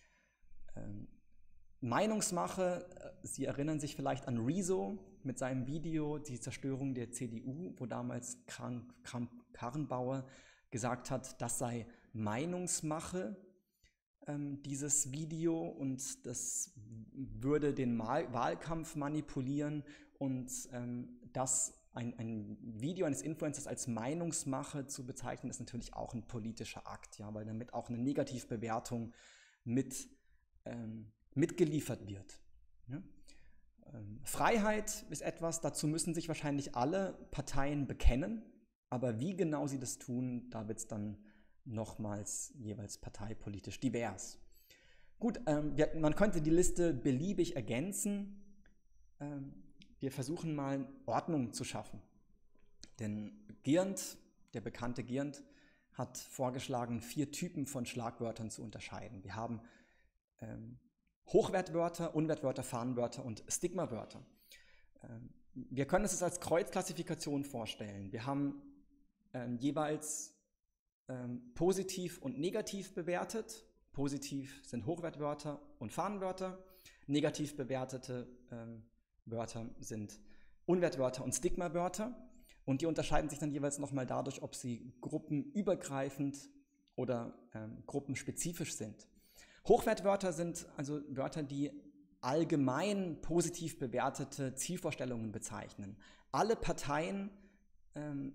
Ähm, Meinungsmache, äh, Sie erinnern sich vielleicht an Rezo mit seinem Video Die Zerstörung der C D U, wo damals Kramp-Karrenbauer gesagt hat, das sei Meinungsmache, ähm, dieses Video, und das würde den Mal Wahlkampf manipulieren, und ähm, das ein, ein Video eines Influencers als Meinungsmache zu bezeichnen, ist natürlich auch ein politischer Akt, ja, weil damit auch eine Negativbewertung mit, ähm, mitgeliefert wird. Ja? Ähm, Freiheit ist etwas, dazu müssen sich wahrscheinlich alle Parteien bekennen, aber wie genau sie das tun, da wird es dann nochmals jeweils parteipolitisch divers. Gut, ähm, wir, man könnte die Liste beliebig ergänzen. Ähm, wir versuchen mal Ordnung zu schaffen. Denn Giernt, der bekannte Giernt, hat vorgeschlagen, vier Typen von Schlagwörtern zu unterscheiden. Wir haben ähm, Hochwertwörter, Unwertwörter, Fahnenwörter und Stigmawörter. Ähm, wir können uns das als Kreuzklassifikation vorstellen. Wir haben ähm, jeweils ähm, positiv und negativ bewertet. Positiv sind Hochwertwörter und Fahnenwörter. Negativ bewertete ähm, Wörter sind Unwertwörter und Stigmawörter. Und die unterscheiden sich dann jeweils nochmal dadurch, ob sie gruppenübergreifend oder ähm, gruppenspezifisch sind. Hochwertwörter sind also Wörter, die allgemein positiv bewertete Zielvorstellungen bezeichnen. Alle Parteien ähm,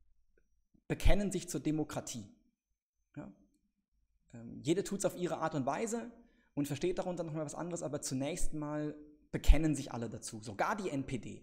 bekennen sich zur Demokratie. Ja? Ähm, jede tut es auf ihre Art und Weise und versteht darunter nochmal was anderes, aber zunächst mal bekennen sich alle dazu. Sogar die N P D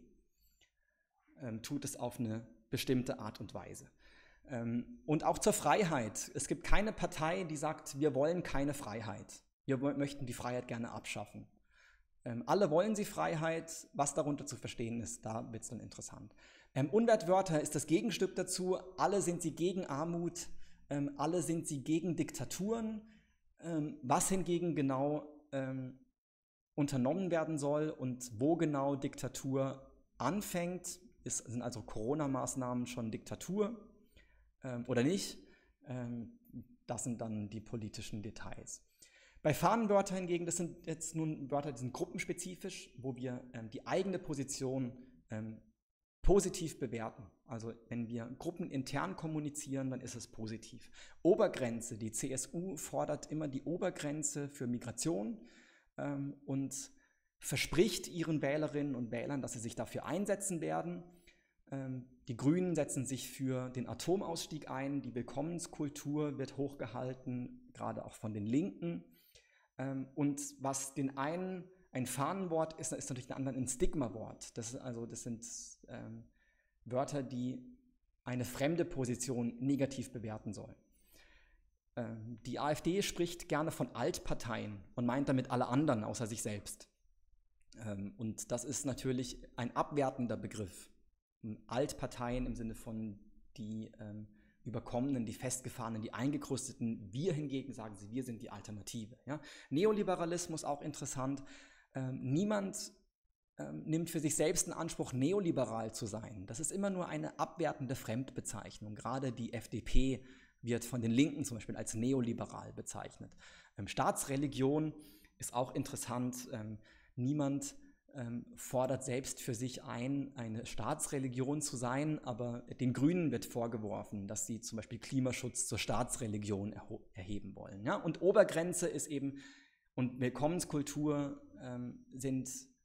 ähm, tut es auf eine bestimmte Art und Weise. Ähm, und auch zur Freiheit. Es gibt keine Partei, die sagt, wir wollen keine Freiheit. Wir möchten die Freiheit gerne abschaffen. Ähm, alle wollen sie Freiheit. Was darunter zu verstehen ist, da wird es dann interessant. Ähm, Unwertwörter ist das Gegenstück dazu. Alle sind sie gegen Armut. Ähm, alle sind sie gegen Diktaturen. Ähm, was hingegen genau ähm, unternommen werden soll und wo genau Diktatur anfängt, ist, sind also Corona-Maßnahmen schon Diktatur ähm, oder nicht. Ähm, das sind dann die politischen Details. Bei Fahnenwörtern hingegen, das sind jetzt nun Wörter, die sind gruppenspezifisch, wo wir ähm, die eigene Position ähm, positiv bewerten. Also wenn wir gruppenintern kommunizieren, dann ist es positiv. Obergrenze, die C S U fordert immer die Obergrenze für Migration ähm, und verspricht ihren Wählerinnen und Wählern, dass sie sich dafür einsetzen werden. Ähm, die Grünen setzen sich für den Atomausstieg ein, die Willkommenskultur wird hochgehalten, gerade auch von den Linken. Ähm, und was den einen ein Fahnenwort ist, ist natürlich den anderen ein Stigmawort. Das, also, das sind ähm, Wörter, die eine fremde Position negativ bewerten sollen. Ähm, die AfD spricht gerne von Altparteien und meint damit alle anderen außer sich selbst. Ähm, und das ist natürlich ein abwertender Begriff. Altparteien im Sinne von die ähm, Überkommenen, die Festgefahrenen, die Eingekrusteten. Wir hingegen sagen sie, wir sind die Alternative. Ja? Neoliberalismus auch interessant. Ähm, niemand ähm, nimmt für sich selbst in Anspruch, neoliberal zu sein. Das ist immer nur eine abwertende Fremdbezeichnung. Gerade die F D P wird von den Linken zum Beispiel als neoliberal bezeichnet. Ähm, Staatsreligion ist auch interessant. Ähm, niemand ähm, fordert selbst für sich ein, eine Staatsreligion zu sein, aber den Grünen wird vorgeworfen, dass sie zum Beispiel Klimaschutz zur Staatsreligion erheben wollen. Ja? Und Obergrenze ist eben, und Willkommenskultur ähm, sind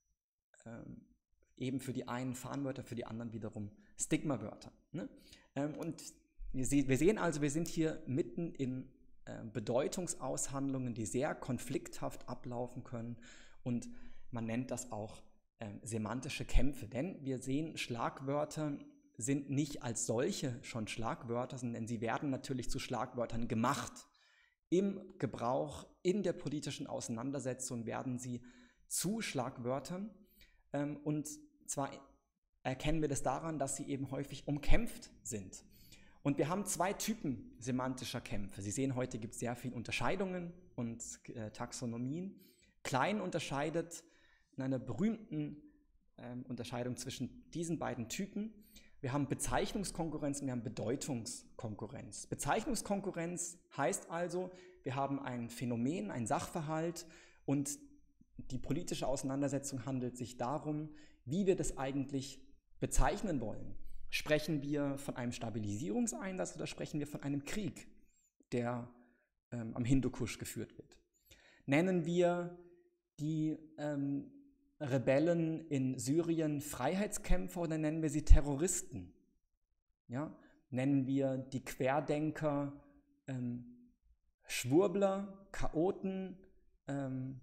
ähm, eben für die einen Fahnenwörter, für die anderen wiederum Stigmawörter. Ne? Ähm, und wir, se wir sehen also, wir sind hier mitten in äh, Bedeutungsaushandlungen, die sehr konflikthaft ablaufen können, und man nennt das auch äh, semantische Kämpfe, denn wir sehen, Schlagwörter sind nicht als solche schon Schlagwörter, sondern sie werden natürlich zu Schlagwörtern gemacht. Im Gebrauch, in der politischen Auseinandersetzung werden sie zu Schlagwörtern, ähm, und zwar erkennen wir das daran, dass sie eben häufig umkämpft sind. Und wir haben zwei Typen semantischer Kämpfe. Sie sehen, heute gibt es sehr viele Unterscheidungen und äh, Taxonomien. Klein unterscheidet in einer berühmten ähm, Unterscheidung zwischen diesen beiden Typen. Wir haben Bezeichnungskonkurrenz und wir haben Bedeutungskonkurrenz. Bezeichnungskonkurrenz heißt also, wir haben ein Phänomen, ein Sachverhalt, und die politische Auseinandersetzung handelt sich darum, wie wir das eigentlich bezeichnen wollen. Sprechen wir von einem Stabilisierungseinsatz oder sprechen wir von einem Krieg, der ähm, am Hindukusch geführt wird? Nennen wir die ähm, Rebellen in Syrien Freiheitskämpfer oder nennen wir sie Terroristen? Ja? Nennen wir die Querdenker ähm, Schwurbler, Chaoten ähm,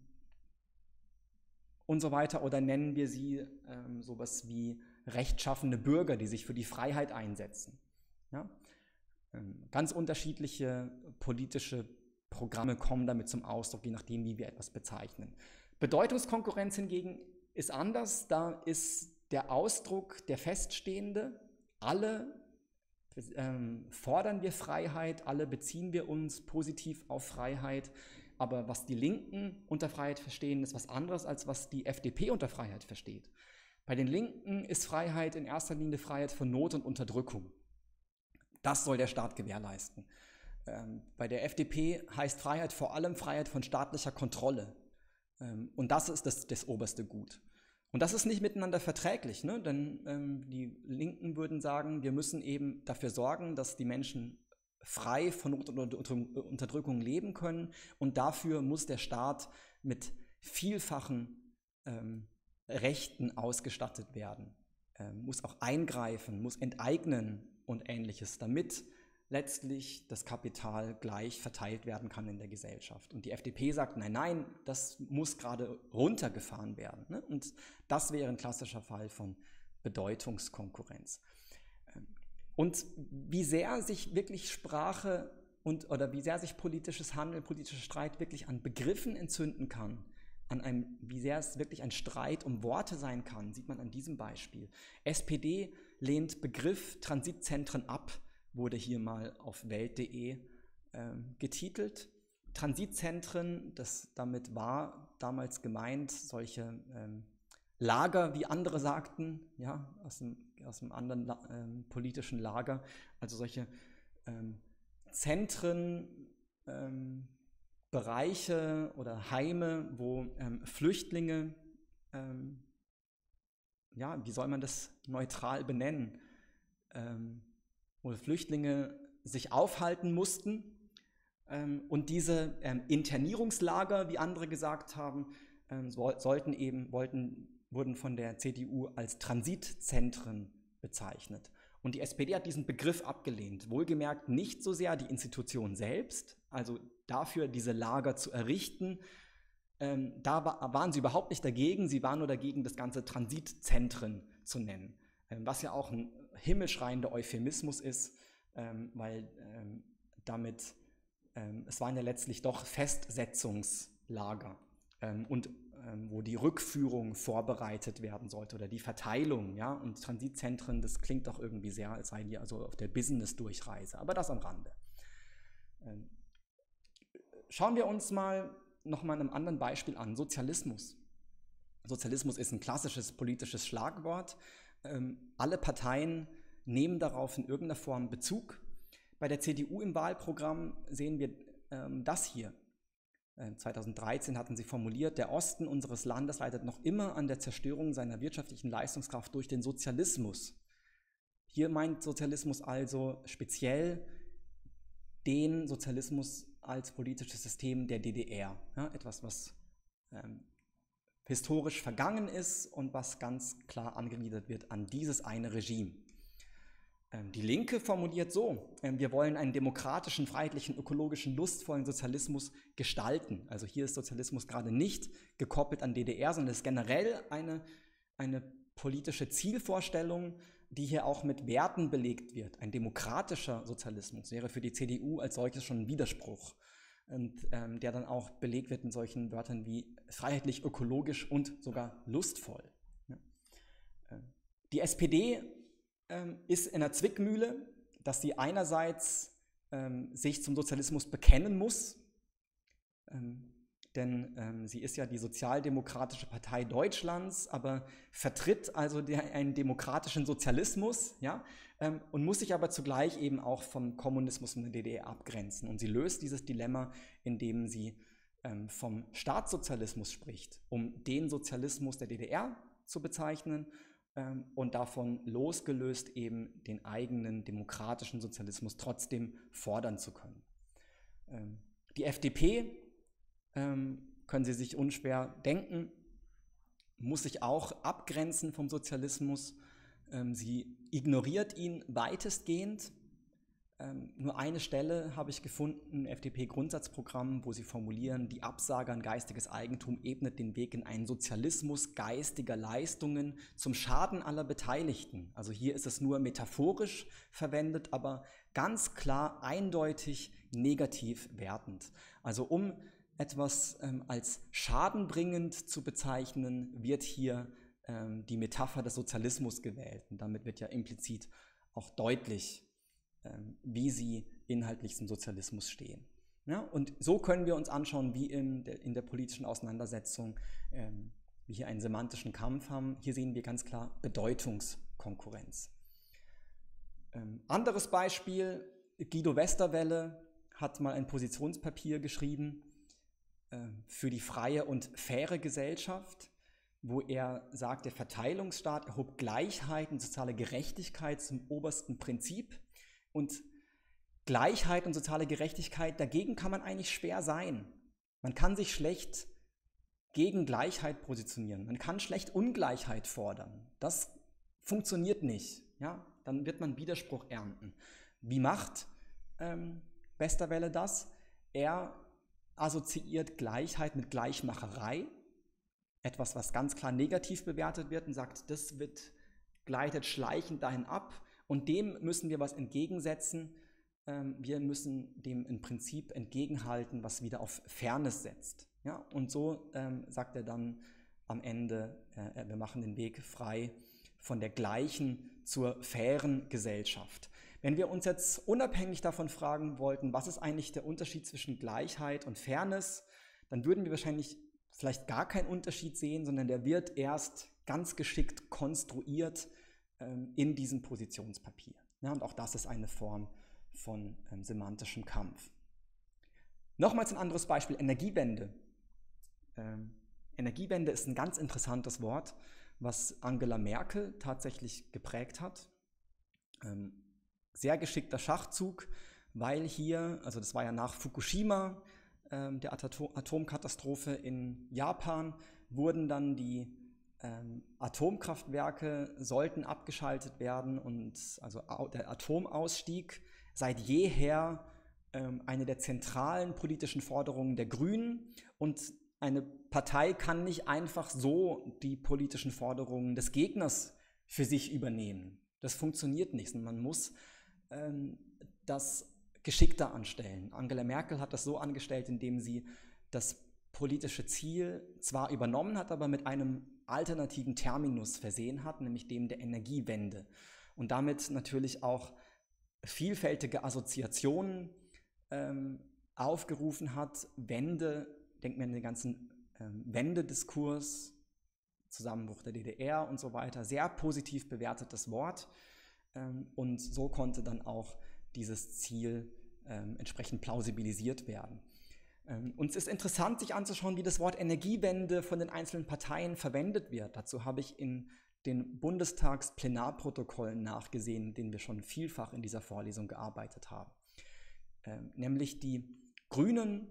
und so weiter, oder nennen wir sie ähm, sowas wie rechtschaffene Bürger, die sich für die Freiheit einsetzen? Ja? Ähm, ganz unterschiedliche politische Programme kommen damit zum Ausdruck, je nachdem, wie wir etwas bezeichnen. Bedeutungskonkurrenz hingegen ist anders. Da ist der Ausdruck der Feststehende. Alle ähm, fordern wir Freiheit, alle beziehen wir uns positiv auf Freiheit. Aber was die Linken unter Freiheit verstehen, ist was anderes, als was die F D P unter Freiheit versteht. Bei den Linken ist Freiheit in erster Linie Freiheit von Not und Unterdrückung. Das soll der Staat gewährleisten. Ähm, bei der F D P heißt Freiheit vor allem Freiheit von staatlicher Kontrolle. Ähm, und das ist das, das oberste Gut. Und das ist nicht miteinander verträglich, ne? Denn ähm, die Linken würden sagen, wir müssen eben dafür sorgen, dass die Menschen frei von Not und Unterdrückung leben können, und dafür muss der Staat mit vielfachen ähm, Rechten ausgestattet werden, ähm, muss auch eingreifen, muss enteignen und Ähnliches, damit letztlich das Kapital gleich verteilt werden kann in der Gesellschaft. Und die F D P sagt, nein, nein, das muss gerade runtergefahren werden. Ne? Und das wäre ein klassischer Fall von Bedeutungskonkurrenz. Und wie sehr sich wirklich Sprache und oder wie sehr sich politisches Handeln, politischer Streit wirklich an Begriffen entzünden kann, an einem, wie sehr es wirklich ein Streit um Worte sein kann, sieht man an diesem Beispiel. S P D lehnt Begriff Transitzentren ab, wurde hier mal auf welt punkt de äh, getitelt. Transitzentren, das damit war damals gemeint, solche ähm, Lager, wie andere sagten, ja, aus dem, aus dem anderen ähm, politischen Lager, also solche ähm, Zentren ähm, Bereiche oder Heime, wo ähm, Flüchtlinge, ähm, ja, wie soll man das neutral benennen, ähm, wo Flüchtlinge sich aufhalten mussten. Ähm, und diese ähm, Internierungslager, wie andere gesagt haben, ähm, so, sollten eben, wollten, wurden von der C D U als Transitzentren bezeichnet. Und die S P D hat diesen Begriff abgelehnt. Wohlgemerkt nicht so sehr die Institution selbst, also dafür diese Lager zu errichten. Ähm, da war, waren sie überhaupt nicht dagegen, sie waren nur dagegen, das Ganze Transitzentren zu nennen. Ähm, was ja auch ein himmelschreiender Euphemismus ist, ähm, weil ähm, damit, ähm, es waren ja letztlich doch Festsetzungslager ähm, und ähm, wo die Rückführung vorbereitet werden sollte oder die Verteilung, ja, und Transitzentren, das klingt doch irgendwie sehr, als seien die also auf der Business-Durchreise, aber das am Rande. Ähm, schauen wir uns mal noch mal einem anderen Beispiel an, Sozialismus. Sozialismus ist ein klassisches politisches Schlagwort. Ähm, alle Parteien nehmen darauf in irgendeiner Form Bezug. Bei der C D U im Wahlprogramm sehen wir ähm, das hier. Äh, zweitausenddreizehn hatten sie formuliert, der Osten unseres Landes leidet noch immer an der Zerstörung seiner wirtschaftlichen Leistungskraft durch den Sozialismus. Hier meint Sozialismus also speziell den Sozialismus als politisches System der D D R. Ja, etwas, was ähm, historisch vergangen ist und was ganz klar angegliedert wird an dieses eine Regime. Ähm, die Linke formuliert so, ähm, wir wollen einen demokratischen, freiheitlichen, ökologischen, lustvollen Sozialismus gestalten. Also hier ist Sozialismus gerade nicht gekoppelt an D D R, sondern es ist generell eine, eine politische Zielvorstellung, die hier auch mit Werten belegt wird. Ein demokratischer Sozialismus wäre für die C D U als solches schon ein Widerspruch. Und ähm, der dann auch belegt wird mit solchen Wörtern wie freiheitlich, ökologisch und sogar lustvoll. Ja. Ähm, die S P D ähm, ist in der Zwickmühle, dass sie einerseits ähm, sich zum Sozialismus bekennen muss, ähm, denn ähm, sie ist ja die Sozialdemokratische Partei Deutschlands, aber vertritt also der, einen demokratischen Sozialismus, ja, ähm, und muss sich aber zugleich eben auch vom Kommunismus in der D D R abgrenzen. Und sie löst dieses Dilemma, indem sie ähm, vom Staatssozialismus spricht, um den Sozialismus der D D R zu bezeichnen ähm, und davon losgelöst eben den eigenen demokratischen Sozialismus trotzdem fordern zu können. Ähm, die F D P, Ähm, können Sie sich unschwer denken, muss sich auch abgrenzen vom Sozialismus. Ähm, sie ignoriert ihn weitestgehend. Ähm, nur eine Stelle habe ich gefunden im F D P-Grundsatzprogramm, wo sie formulieren, die Absage an geistiges Eigentum ebnet den Weg in einen Sozialismus geistiger Leistungen zum Schaden aller Beteiligten. Also hier ist es nur metaphorisch verwendet, aber ganz klar eindeutig negativ wertend. Also um etwas ähm, als schadenbringend zu bezeichnen, wird hier ähm, die Metapher des Sozialismus gewählt. Und damit wird ja implizit auch deutlich, ähm, wie sie inhaltlich zum Sozialismus stehen. Ja, und so können wir uns anschauen, wie in der, in der politischen Auseinandersetzung ähm, wir hier einen semantischen Kampf haben. Hier sehen wir ganz klar Bedeutungskonkurrenz. Ähm, anderes Beispiel, Guido Westerwelle hat mal ein Positionspapier geschrieben für die freie und faire Gesellschaft, wo er sagt, der Verteilungsstaat erhob Gleichheit und soziale Gerechtigkeit zum obersten Prinzip. Und Gleichheit und soziale Gerechtigkeit, dagegen kann man eigentlich schwer sein. Man kann sich schlecht gegen Gleichheit positionieren. Man kann schlecht Ungleichheit fordern. Das funktioniert nicht. Ja? Dann wird man Widerspruch ernten. Wie macht ähm, Westerwelle das? Er assoziiert Gleichheit mit Gleichmacherei, etwas, was ganz klar negativ bewertet wird und sagt, das wird, gleitet schleichend dahin ab und dem müssen wir was entgegensetzen. Ähm, wir müssen dem im Prinzip entgegenhalten, was wieder auf Fairness setzt. Ja? Und so ähm, sagt er dann am Ende, äh, wir machen den Weg frei von der gleichen zur fairen Gesellschaft. Wenn wir uns jetzt unabhängig davon fragen wollten, was ist eigentlich der Unterschied zwischen Gleichheit und Fairness, dann würden wir wahrscheinlich vielleicht gar keinen Unterschied sehen, sondern der wird erst ganz geschickt konstruiert ähm, in diesem Positionspapier. Ja, und auch das ist eine Form von ähm, semantischem Kampf. Nochmals ein anderes Beispiel, Energiewende. Ähm, Energiewende ist ein ganz interessantes Wort, was Angela Merkel tatsächlich geprägt hat. Ähm, sehr geschickter Schachzug, weil hier, also das war ja nach Fukushima, ähm, der Atom Atomkatastrophe in Japan, wurden dann die ähm, Atomkraftwerke, sollten abgeschaltet werden und also der Atomausstieg seit jeher ähm, eine der zentralen politischen Forderungen der Grünen, und eine Partei kann nicht einfach so die politischen Forderungen des Gegners für sich übernehmen. Das funktioniert nicht. Man muss ähm, das geschickter anstellen. Angela Merkel hat das so angestellt, indem sie das politische Ziel zwar übernommen hat, aber mit einem alternativen Terminus versehen hat, nämlich dem der Energiewende. Und damit natürlich auch vielfältige Assoziationen ähm, aufgerufen hat. Wende, denkt man an den ganzen ähm, Wendediskurs, Zusammenbruch der D D R und so weiter, sehr positiv bewertetes Wort. Ähm, und so konnte dann auch dieses Ziel ähm, entsprechend plausibilisiert werden. Ähm, und es ist interessant, sich anzuschauen, wie das Wort Energiewende von den einzelnen Parteien verwendet wird. Dazu habe ich in den Bundestagsplenarprotokollen nachgesehen, denen wir schon vielfach in dieser Vorlesung gearbeitet haben. Ähm, nämlich die Grünen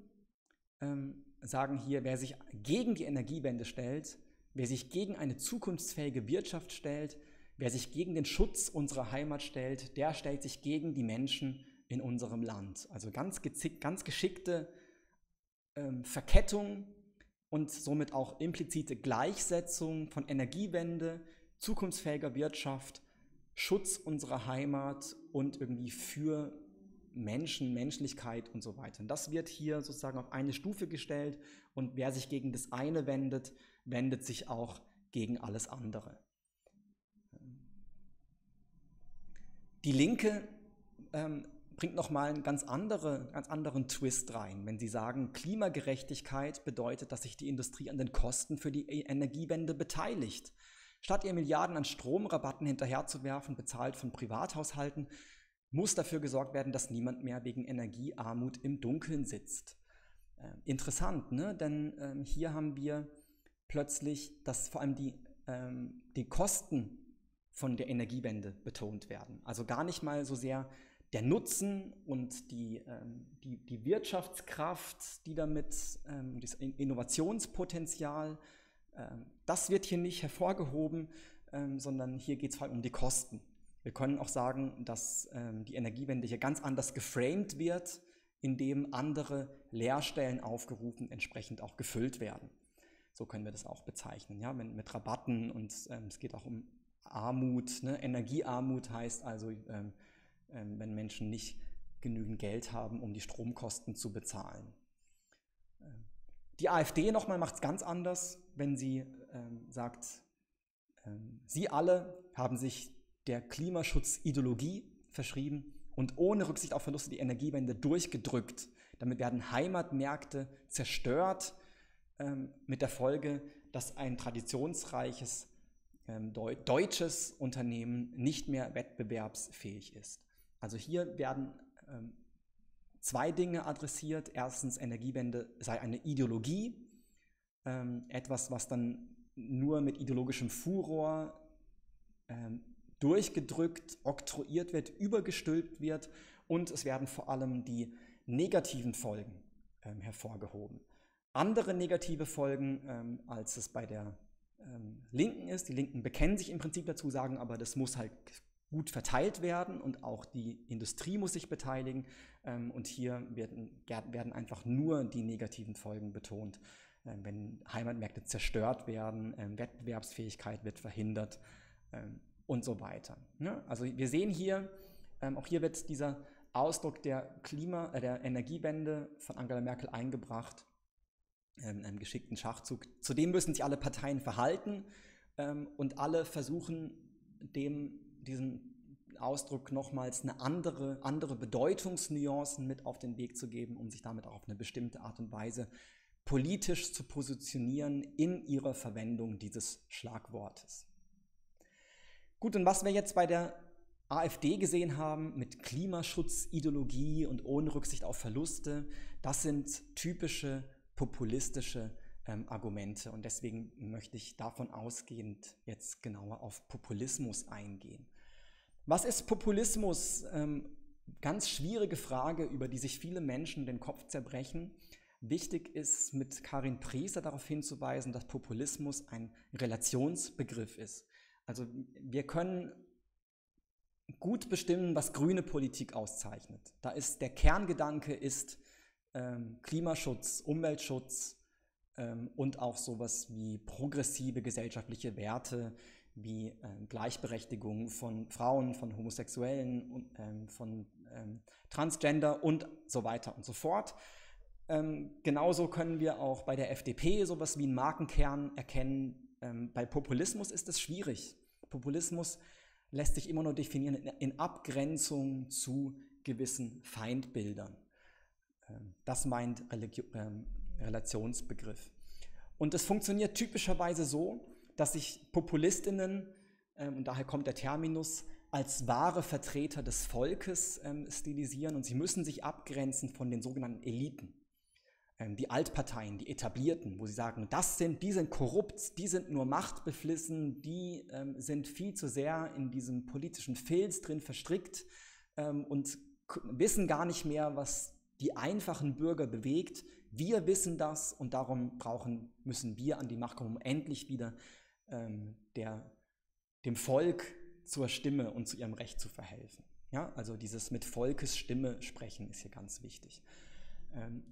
ähm, sagen hier, wer sich gegen die Energiewende stellt, wer sich gegen eine zukunftsfähige Wirtschaft stellt, wer sich gegen den Schutz unserer Heimat stellt, der stellt sich gegen die Menschen in unserem Land. Also ganz, ganz geschickte ähm, Verkettung und somit auch implizite Gleichsetzung von Energiewende, zukunftsfähiger Wirtschaft, Schutz unserer Heimat und irgendwie für Menschen, Menschlichkeit und so weiter. Und das wird hier sozusagen auf eine Stufe gestellt, und wer sich gegen das eine wendet, wendet sich auch gegen alles andere. Die Linke ähm, bringt nochmal einen ganz, andere, ganz anderen Twist rein, wenn sie sagen, Klimagerechtigkeit bedeutet, dass sich die Industrie an den Kosten für die Energiewende beteiligt. Statt ihr Milliarden an Stromrabatten hinterherzuwerfen, bezahlt von Privathaushalten, muss dafür gesorgt werden, dass niemand mehr wegen Energiearmut im Dunkeln sitzt. Äh, interessant, ne? Denn ähm, hier haben wir plötzlich, dass vor allem die, ähm, die Kosten von der Energiewende betont werden. Also gar nicht mal so sehr der Nutzen und die, ähm, die, die Wirtschaftskraft, die damit, ähm, das Innovationspotenzial, ähm, das wird hier nicht hervorgehoben, ähm, sondern hier geht es vor allem um die Kosten. Wir können auch sagen, dass ähm, die Energiewende hier ganz anders geframed wird, indem andere Leerstellen aufgerufen, entsprechend auch gefüllt werden. So können wir das auch bezeichnen, ja, mit, mit Rabatten, und ähm, es geht auch um Armut. Ne? Energiearmut heißt also, ähm, ähm, wenn Menschen nicht genügend Geld haben, um die Stromkosten zu bezahlen. Ähm, die AfD nochmal macht es ganz anders, wenn sie ähm, sagt, ähm, sie alle haben sich der Klimaschutzideologie verschrieben und ohne Rücksicht auf Verluste die Energiewende durchgedrückt. Damit werden Heimatmärkte zerstört, ähm, mit der Folge, dass ein traditionsreiches ähm, deu deutsches Unternehmen nicht mehr wettbewerbsfähig ist. Also hier werden ähm, zwei Dinge adressiert. Erstens, Energiewende sei eine Ideologie, ähm, etwas, was dann nur mit ideologischem Furor ähm, durchgedrückt, oktroyiert wird, übergestülpt wird, und es werden vor allem die negativen Folgen ähm, hervorgehoben. Andere negative Folgen, ähm, als es bei der ähm, Linken ist. Die Linken bekennen sich im Prinzip dazu, sagen aber, das muss halt gut verteilt werden und auch die Industrie muss sich beteiligen, ähm, und hier werden, werden einfach nur die negativen Folgen betont. Ähm, wenn Heimatmärkte zerstört werden, ähm, Wettbewerbsfähigkeit wird verhindert, ähm, und so weiter. Ne? Also wir sehen hier, ähm, auch hier wird dieser Ausdruck der Klima, äh, der Energiewende von Angela Merkel eingebracht, ähm, in einem geschickten Schachzug. Zudem müssen sich alle Parteien verhalten, ähm, und alle versuchen, dem, diesem Ausdruck nochmals eine andere, andere Bedeutungsnuancen mit auf den Weg zu geben, um sich damit auch auf eine bestimmte Art und Weise politisch zu positionieren in ihrer Verwendung dieses Schlagwortes. Gut, und was wir jetzt bei der AfD gesehen haben mit Klimaschutzideologie und ohne Rücksicht auf Verluste, das sind typische populistische ähm, Argumente. Und deswegen möchte ich davon ausgehend jetzt genauer auf Populismus eingehen. Was ist Populismus? Ähm, ganz schwierige Frage, über die sich viele Menschen den Kopf zerbrechen. Wichtig ist, mit Karin Prieser darauf hinzuweisen, dass Populismus ein Relationsbegriff ist. Also wir können gut bestimmen, was grüne Politik auszeichnet. Da ist der Kerngedanke ist ähm, Klimaschutz, Umweltschutz ähm, und auch sowas wie progressive gesellschaftliche Werte, wie äh, Gleichberechtigung von Frauen, von Homosexuellen, und, ähm, von ähm, Transgender und so weiter und so fort. Ähm, genauso können wir auch bei der F D P sowas wie einen Markenkern erkennen. Ähm, bei Populismus ist es schwierig. Populismus lässt sich immer nur definieren in, in Abgrenzung zu gewissen Feindbildern. Ähm, das meint Religi- ähm, Relationsbegriff. Und es funktioniert typischerweise so, dass sich Populistinnen, ähm, und daher kommt der Terminus, als wahre Vertreter des Volkes ähm, stilisieren, und sie müssen sich abgrenzen von den sogenannten Eliten. Ähm, die Altparteien, die Etablierten, wo sie sagen, das sind, die sind korrupt, die sind nur machtbeflissen, die ähm, sind viel zu sehr in diesem politischen Filz drin verstrickt ähm, und k- wissen gar nicht mehr, was die einfachen Bürger bewegt. Wir wissen das und darum brauchen, müssen wir an die Macht kommen, um endlich wieder ähm, der, dem Volk zur Stimme und zu ihrem Recht zu verhelfen. Ja, also dieses mit Volkes Stimme sprechen ist hier ganz wichtig. Ähm,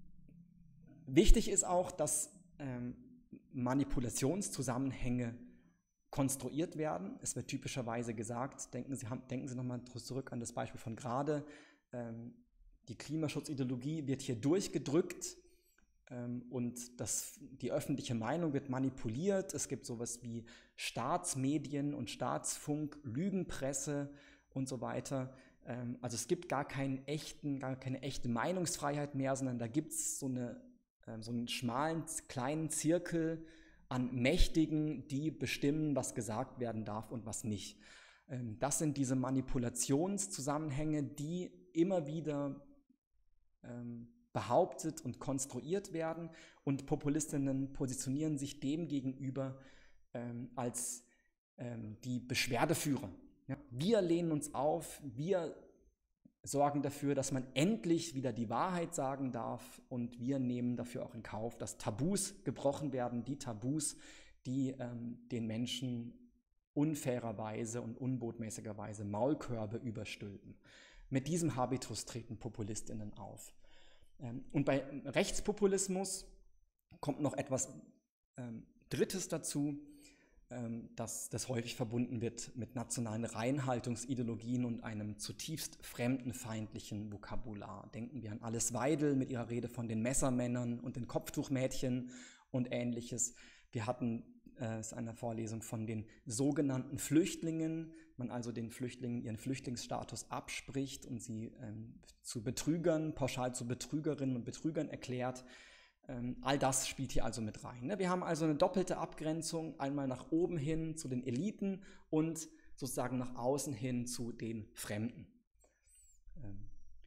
wichtig ist auch, dass ähm, Manipulationszusammenhänge konstruiert werden. Es wird typischerweise gesagt, denken Sie, haben, denken Sie nochmal zurück an das Beispiel von gerade, ähm, die Klimaschutzideologie wird hier durchgedrückt ähm, und das, die öffentliche Meinung wird manipuliert. Es gibt sowas wie Staatsmedien und Staatsfunk, Lügenpresse und so weiter. Ähm, also es gibt gar keinen echten, gar keine echte Meinungsfreiheit mehr, sondern da gibt es so, eine, ähm, so einen schmalen, kleinen Zirkel an Mächtigen, die bestimmen, was gesagt werden darf und was nicht. Ähm, das sind diese Manipulationszusammenhänge, die immer wieder ähm, behauptet und konstruiert werden, und Populistinnen positionieren sich dem gegenüber ähm, als ähm, die Beschwerdeführer. Ja? Wir lehnen uns auf, wir sorgen dafür, dass man endlich wieder die Wahrheit sagen darf, und wir nehmen dafür auch in Kauf, dass Tabus gebrochen werden, die Tabus, die ähm, den Menschen unfairerweise und unbotmäßigerweise Maulkörbe überstülpen. Mit diesem Habitus treten Populistinnen auf. Ähm, und bei Rechtspopulismus kommt noch etwas ähm, Drittes dazu, ähm, dass das häufig verbunden wird mit nationalen Reinhaltungsideologien und einem zutiefst fremdenfeindlichen Vokabular. Denken wir an Alice Weidel mit ihrer Rede von den Messermännern und den Kopftuchmädchen und Ähnliches. Wir hatten äh, es in einer Vorlesung von den sogenannten Flüchtlingen, man also den Flüchtlingen ihren Flüchtlingsstatus abspricht und sie ähm, zu Betrügern, pauschal zu Betrügerinnen und Betrügern erklärt. Ähm, all das spielt hier also mit rein. Ne? Wir haben also eine doppelte Abgrenzung, einmal nach oben hin zu den Eliten und sozusagen nach außen hin zu den Fremden. Ähm,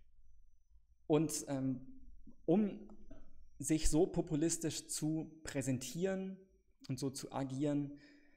und ähm, um sich so populistisch zu präsentieren und so zu agieren,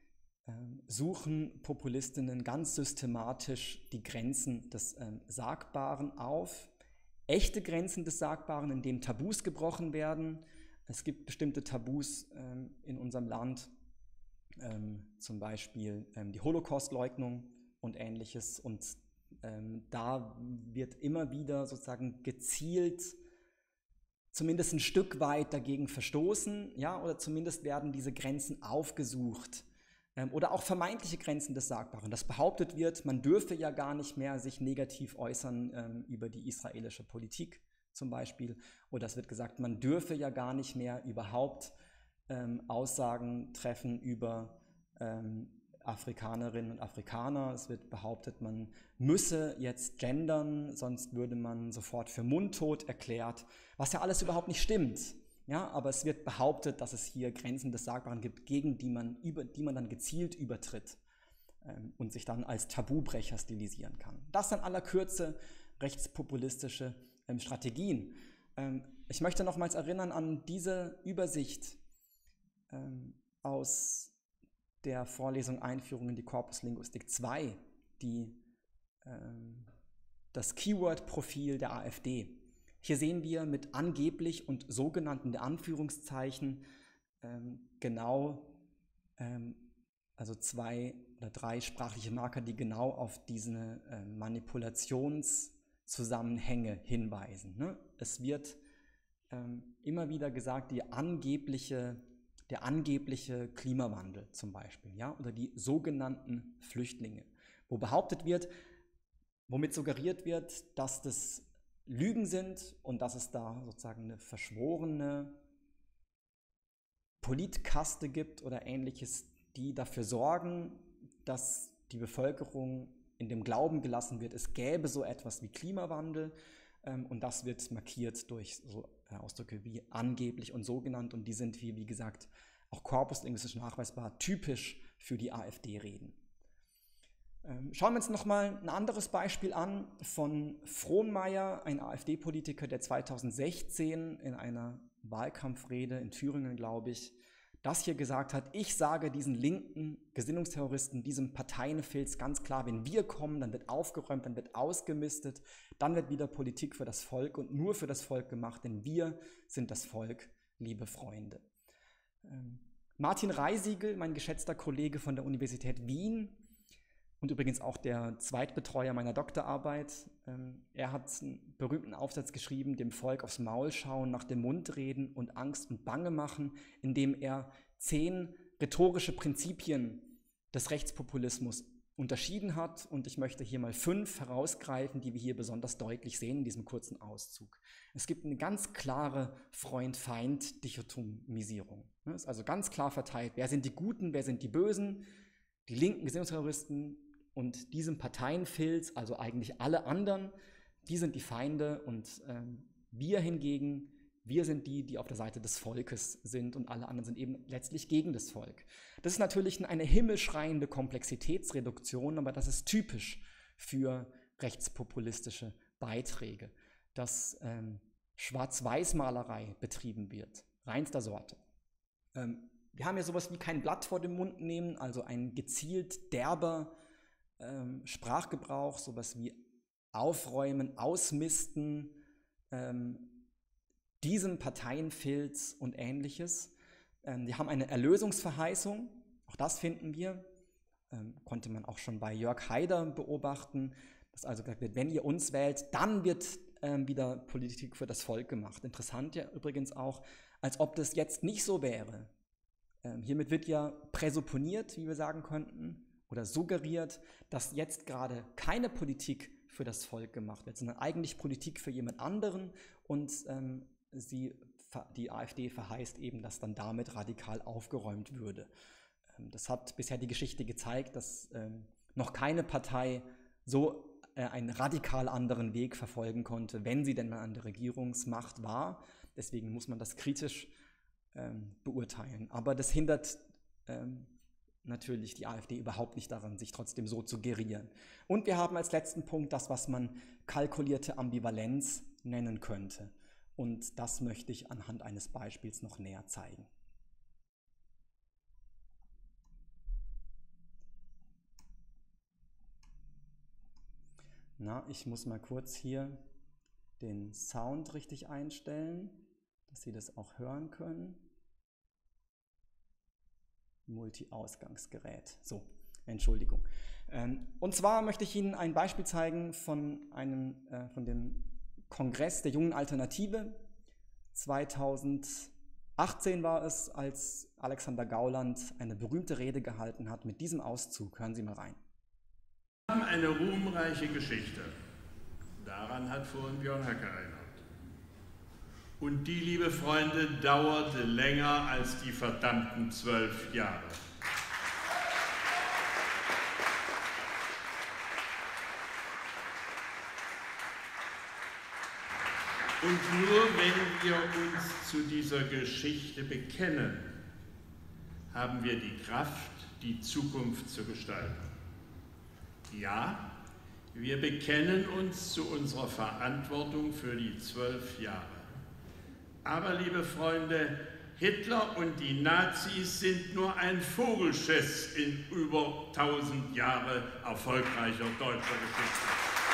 suchen Populistinnen ganz systematisch die Grenzen des ähm, Sagbaren auf. Echte Grenzen des Sagbaren, in denen Tabus gebrochen werden. Es gibt bestimmte Tabus ähm, in unserem Land, ähm, zum Beispiel ähm, die Holocaustleugnung und Ähnliches. Und ähm, da wird immer wieder sozusagen gezielt zumindest ein Stück weit dagegen verstoßen, ja, oder zumindest werden diese Grenzen aufgesucht. Oder auch vermeintliche Grenzen des Sagbaren. Dass behauptet wird, man dürfe ja gar nicht mehr sich negativ äußern ähm, über die israelische Politik zum Beispiel. Oder es wird gesagt, man dürfe ja gar nicht mehr überhaupt ähm, Aussagen treffen über ähm, Afrikanerinnen und Afrikaner. Es wird behauptet, man müsse jetzt gendern, sonst würde man sofort für mundtot erklärt, was ja alles überhaupt nicht stimmt. Ja, aber es wird behauptet, dass es hier Grenzen des Sagbaren gibt, gegen die man, über, die man dann gezielt übertritt. ähm, und sich dann als Tabubrecher stilisieren kann. Das in aller Kürze rechtspopulistische ähm, Strategien. Ähm, ich möchte nochmals erinnern an diese Übersicht ähm, aus der Vorlesung Einführung in die Korpuslinguistik zwei, die, ähm, das Keyword-Profil der AfD. Hier sehen wir mit angeblich und sogenannten der Anführungszeichen ähm, genau, ähm, also zwei oder drei sprachliche Marker, die genau auf diese äh, Manipulationszusammenhänge hinweisen. Ne? Es wird ähm, immer wieder gesagt, die angebliche, der angebliche Klimawandel zum Beispiel, ja? Oder die sogenannten Flüchtlinge, wo behauptet wird, womit suggeriert wird, dass das Lügen sind und dass es da sozusagen eine verschworene Politkaste gibt oder Ähnliches, die dafür sorgen, dass die Bevölkerung in dem Glauben gelassen wird, es gäbe so etwas wie Klimawandel, ähm, und das wird markiert durch so äh, Ausdrücke wie angeblich und sogenannt, und die sind, wie, wie gesagt, auch korpuslinguistisch nachweisbar typisch für die AfD-Reden. Ähm, schauen wir uns nochmal ein anderes Beispiel an von Frohnmayer, ein AfD-Politiker, der zweitausendsechzehn in einer Wahlkampfrede in Thüringen, glaube ich, das hier gesagt hat: Ich sage diesen linken Gesinnungsterroristen, diesem Parteienfilz ganz klar, wenn wir kommen, dann wird aufgeräumt, dann wird ausgemistet, dann wird wieder Politik für das Volk und nur für das Volk gemacht, denn wir sind das Volk, liebe Freunde. Ähm, Martin Reisiegel, mein geschätzter Kollege von der Universität Wien und übrigens auch der Zweitbetreuer meiner Doktorarbeit, ähm, er hat einen berühmten Aufsatz geschrieben, dem Volk aufs Maul schauen, nach dem Mund reden und Angst und Bange machen, indem er zehn rhetorische Prinzipien des Rechtspopulismus unterschieden hat, und ich möchte hier mal fünf herausgreifen, die wir hier besonders deutlich sehen in diesem kurzen Auszug. Es gibt eine ganz klare Freund-Feind-Dichotomisierung. Es ist also ganz klar verteilt, wer sind die Guten, wer sind die Bösen, die linken Gesinnungsterroristen und diesem Parteienfilz, also eigentlich alle anderen, die sind die Feinde, und ähm, wir hingegen, wir sind die, die auf der Seite des Volkes sind, und alle anderen sind eben letztlich gegen das Volk. Das ist natürlich eine himmelschreiende Komplexitätsreduktion, aber das ist typisch für rechtspopulistische Beiträge, dass ähm, Schwarz-Weiß-Malerei betrieben wird, reinster Sorte. Ähm, wir haben ja sowas wie kein Blatt vor den Mund nehmen, also ein gezielt derber ähm, Sprachgebrauch, sowas wie aufräumen, ausmisten, ähm, diesem Parteienfilz und Ähnliches. Ähm, wir haben eine Erlösungsverheißung, auch das finden wir, ähm, konnte man auch schon bei Jörg Haider beobachten, dass also gesagt wird, wenn ihr uns wählt, dann wird ähm, wieder Politik für das Volk gemacht. Interessant ja übrigens auch, als ob das jetzt nicht so wäre. Ähm, hiermit wird ja präsupponiert, wie wir sagen könnten, oder suggeriert, dass jetzt gerade keine Politik für das Volk gemacht wird, sondern eigentlich Politik für jemand anderen, und ähm, sie, die AfD verheißt eben, dass dann damit radikal aufgeräumt würde. Ähm, das hat bisher die Geschichte gezeigt, dass ähm, noch keine Partei so äh, einen radikal anderen Weg verfolgen konnte, wenn sie denn mal an der Regierungsmacht war. Deswegen muss man das kritisch ähm, beurteilen. Aber das hindert ähm, natürlich die AfD überhaupt nicht daran, sich trotzdem so zu gerieren. Und wir haben als letzten Punkt das, was man kalkulierte Ambivalenz nennen könnte. Und das möchte ich anhand eines Beispiels noch näher zeigen. Na, ich muss mal kurz hier den Sound richtig einstellen, dass Sie das auch hören können. Multi-Ausgangsgerät. So, Entschuldigung. Ähm, und zwar möchte ich Ihnen ein Beispiel zeigen von, einem, äh, von dem Kongress der Jungen Alternative. zweitausendachtzehn war es, als Alexander Gauland eine berühmte Rede gehalten hat mit diesem Auszug. Hören Sie mal rein. Wir haben eine ruhmreiche Geschichte. Daran hat vorhin Björn Höcke erinnert. Und die, liebe Freunde, dauerte länger als die verdammten zwölf Jahre. Und nur wenn wir uns zu dieser Geschichte bekennen, haben wir die Kraft, die Zukunft zu gestalten. Ja, wir bekennen uns zu unserer Verantwortung für die zwölf Jahre. Aber, liebe Freunde, Hitler und die Nazis sind nur ein Vogelschiss in über tausend Jahre erfolgreicher deutscher Geschichte.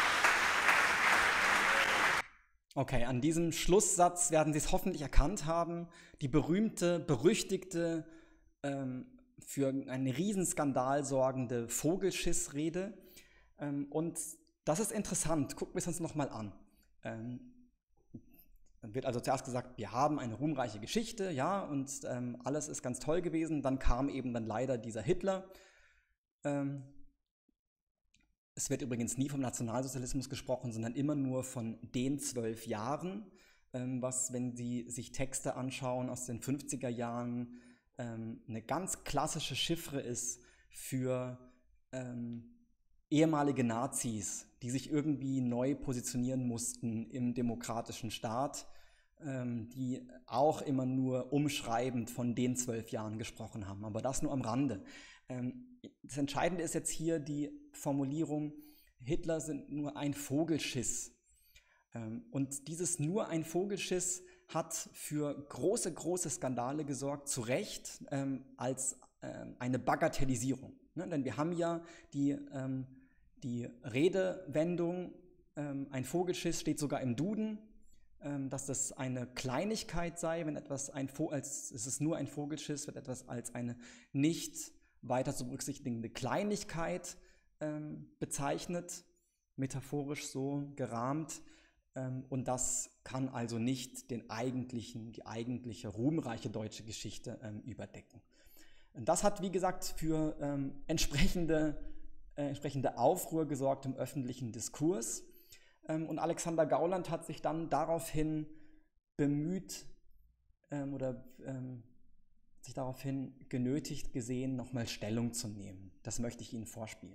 Okay, an diesem Schlusssatz werden Sie es hoffentlich erkannt haben. Die berühmte, berüchtigte, ähm, für einen Riesenskandal sorgende Vogelschiss-Rede. Ähm, und das ist interessant. Gucken wir es uns nochmal an. Ähm, Dann wird also zuerst gesagt, wir haben eine ruhmreiche Geschichte, ja, und ähm, alles ist ganz toll gewesen. Dann kam eben dann leider dieser Hitler. Ähm, es wird übrigens nie vom Nationalsozialismus gesprochen, sondern immer nur von den zwölf Jahren, ähm, was, wenn Sie sich Texte anschauen aus den fünfziger Jahren, ähm, eine ganz klassische Chiffre ist für ähm, ehemalige Nazis, die sich irgendwie neu positionieren mussten im demokratischen Staat, ähm, die auch immer nur umschreibend von den zwölf Jahren gesprochen haben, aber das nur am Rande. Ähm, das Entscheidende ist jetzt hier die Formulierung, Hitler sind nur ein Vogelschiss. Ähm, und dieses nur ein Vogelschiss hat für große, große Skandale gesorgt, zu Recht, ähm, als ähm, eine Bagatellisierung. Ne? Denn wir haben ja die ähm, Die Redewendung, ähm, ein Vogelschiss, steht sogar im Duden, ähm, dass das eine Kleinigkeit sei, wenn etwas ein Vo- als es ist nur ein Vogelschiss, wird etwas als eine nicht weiter zu berücksichtigende Kleinigkeit ähm, bezeichnet, metaphorisch so gerahmt. Ähm, und das kann also nicht den eigentlichen, die eigentliche ruhmreiche deutsche Geschichte ähm, überdecken. Und das hat, wie gesagt, für ähm, entsprechende Äh, entsprechende Aufruhr gesorgt im öffentlichen Diskurs. Ähm, und Alexander Gauland hat sich dann daraufhin bemüht ähm, oder ähm, sich daraufhin genötigt gesehen, nochmal Stellung zu nehmen. Das möchte ich Ihnen vorspielen.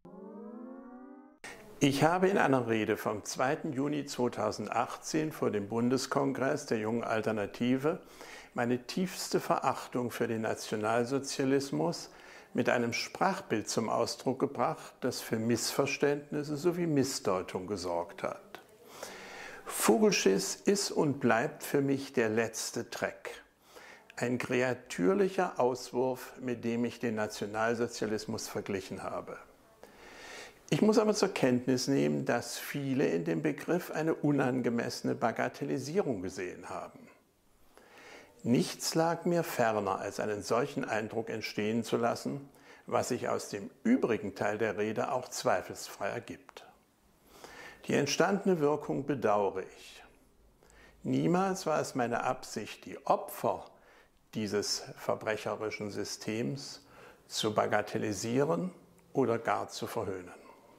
Ich habe in einer Rede vom zweiten Juni zweitausendachtzehn vor dem Bundeskongress der Jungen Alternative meine tiefste Verachtung für den Nationalsozialismus mit einem Sprachbild zum Ausdruck gebracht, das für Missverständnisse sowie Missdeutung gesorgt hat. Vogelschiss ist und bleibt für mich der letzte Dreck. Ein kreatürlicher Auswurf, mit dem ich den Nationalsozialismus verglichen habe. Ich muss aber zur Kenntnis nehmen, dass viele in dem Begriff eine unangemessene Bagatellisierung gesehen haben. Nichts lag mir ferner, als einen solchen Eindruck entstehen zu lassen, was sich aus dem übrigen Teil der Rede auch zweifelsfrei ergibt. Die entstandene Wirkung bedauere ich. Niemals war es meine Absicht, die Opfer dieses verbrecherischen Systems zu bagatellisieren oder gar zu verhöhnen.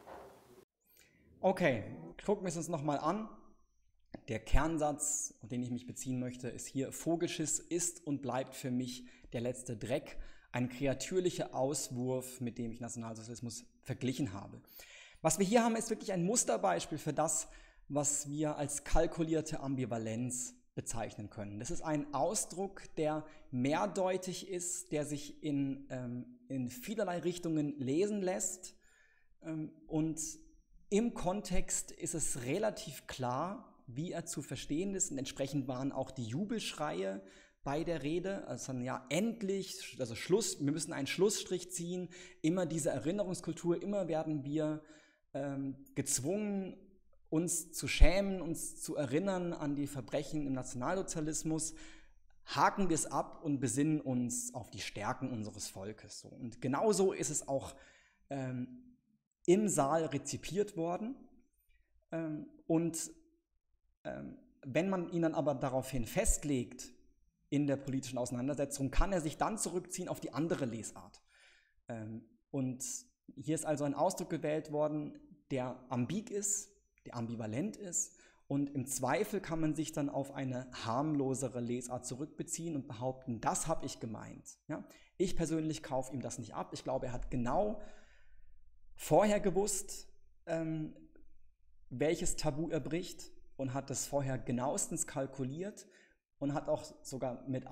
Okay, gucken wir es uns nochmal an. Der Kernsatz, auf den ich mich beziehen möchte, ist hier: Vogelschiss ist und bleibt für mich der letzte Dreck, ein kreatürlicher Auswurf, mit dem ich Nationalsozialismus verglichen habe. Was wir hier haben, ist wirklich ein Musterbeispiel für das, was wir als kalkulierte Ambivalenz bezeichnen können. Das ist ein Ausdruck, der mehrdeutig ist, der sich in, ähm, in vielerlei Richtungen lesen lässt, ähm, und im Kontext ist es relativ klar, wie er zu verstehen ist, und entsprechend waren auch die Jubelschreie bei der Rede, also ja, endlich, also Schluss, wir müssen einen Schlussstrich ziehen, immer diese Erinnerungskultur, immer werden wir ähm, gezwungen, uns zu schämen, uns zu erinnern an die Verbrechen im Nationalsozialismus, haken wir es ab und besinnen uns auf die Stärken unseres Volkes. So. Und genauso ist es auch ähm, im Saal rezipiert worden, ähm, und Ähm, wenn man ihn dann aber daraufhin festlegt in der politischen Auseinandersetzung, kann er sich dann zurückziehen auf die andere Lesart. Ähm, und hier ist also ein Ausdruck gewählt worden, der ambig ist, der ambivalent ist, und im Zweifel kann man sich dann auf eine harmlosere Lesart zurückbeziehen und behaupten, das habe ich gemeint. Ja? Ich persönlich kaufe ihm das nicht ab. Ich glaube, er hat genau vorher gewusst, ähm, welches Tabu er bricht, und hat das vorher genauestens kalkuliert und hat auch sogar mit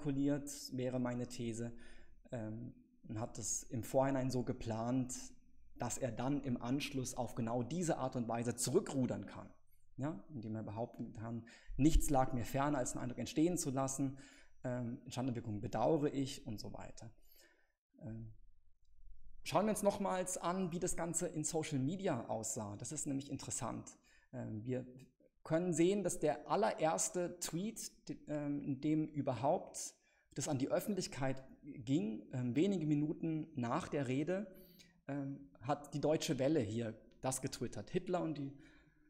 einkalkuliert, wäre meine These, ähm, und hat das im Vorhinein so geplant, dass er dann im Anschluss auf genau diese Art und Weise zurückrudern kann. Ja, indem er behaupten kann, nichts lag mir ferner, als einen Eindruck entstehen zu lassen, ähm, Schadenswirkungen bedauere ich und so weiter. Ähm, schauen wir uns nochmals an, wie das Ganze in Social Media aussah. Das ist nämlich interessant. Ähm, wir können sehen, dass der allererste Tweet, ähm, in dem überhaupt das an die Öffentlichkeit ging, ähm, wenige Minuten nach der Rede, ähm, hat die Deutsche Welle hier das getwittert. Hitler und die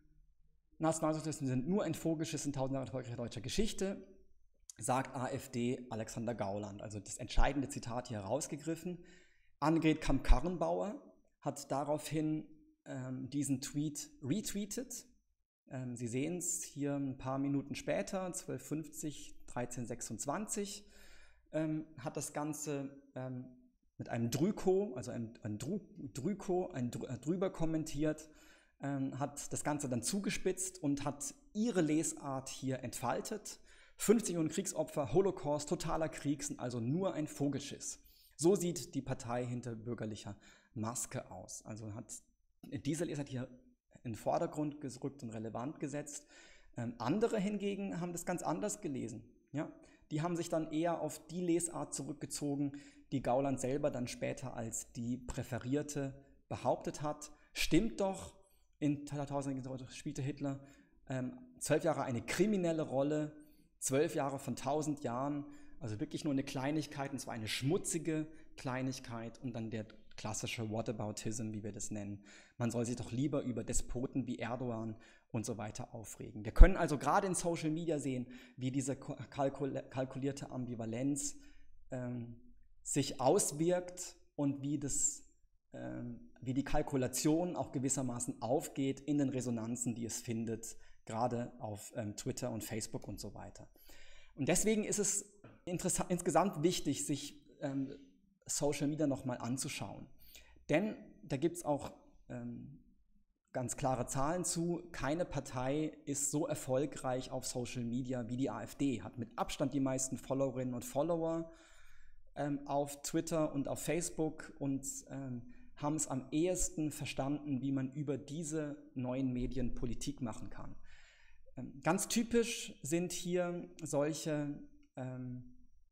Nationalsozialisten sind nur ein Vogelschiss in tausend Jahren erfolgreicher deutscher Geschichte, sagt AfD Alexander Gauland. Also das entscheidende Zitat hier herausgegriffen. Annegret Kramp-Karrenbauer hat daraufhin ähm, diesen Tweet retweetet. Ähm, Sie sehen es hier ein paar Minuten später, zwölf Uhr fünfzig, dreizehn sechsundzwanzig, ähm, hat das Ganze ähm, mit einem Drüko, also ein, ein Dru, Drüko, ein Dr, äh, drüber kommentiert, ähm, hat das Ganze dann zugespitzt und hat ihre Lesart hier entfaltet. fünfzig Millionen Kriegsopfer, Holocaust, totaler Krieg sind also nur ein Vogelschiss. So sieht die Partei hinter bürgerlicher Maske aus. Also hat diese Lesart hier in den Vordergrund gerückt und relevant gesetzt. Ähm, andere hingegen haben das ganz anders gelesen. Ja? Die haben sich dann eher auf die Lesart zurückgezogen, die Gauland selber dann später als die präferierte behauptet hat. Stimmt doch, in Tausend spielte Hitler ähm, zwölf Jahre eine kriminelle Rolle, zwölf Jahre von tausend Jahren, also wirklich nur eine Kleinigkeit, und zwar eine schmutzige Kleinigkeit und dann der klassische Whataboutism, wie wir das nennen. Man soll sich doch lieber über Despoten wie Erdogan und so weiter aufregen. Wir können also gerade in Social Media sehen, wie diese kalkul kalkulierte Ambivalenz ähm, sich auswirkt und wie, das, ähm, wie die Kalkulation auch gewissermaßen aufgeht in den Resonanzen, die es findet, gerade auf ähm, Twitter und Facebook und so weiter. Und deswegen ist es insgesamt wichtig, sich ähm, Social Media nochmal anzuschauen. Denn da gibt es auch ähm, ganz klare Zahlen zu. Keine Partei ist so erfolgreich auf Social Media wie die AfD, hat mit Abstand die meisten Followerinnen und Follower ähm, auf Twitter und auf Facebook und ähm, haben es am ehesten verstanden, wie man über diese neuen Medien Politik machen kann. Ähm, ganz typisch sind hier solche, ähm,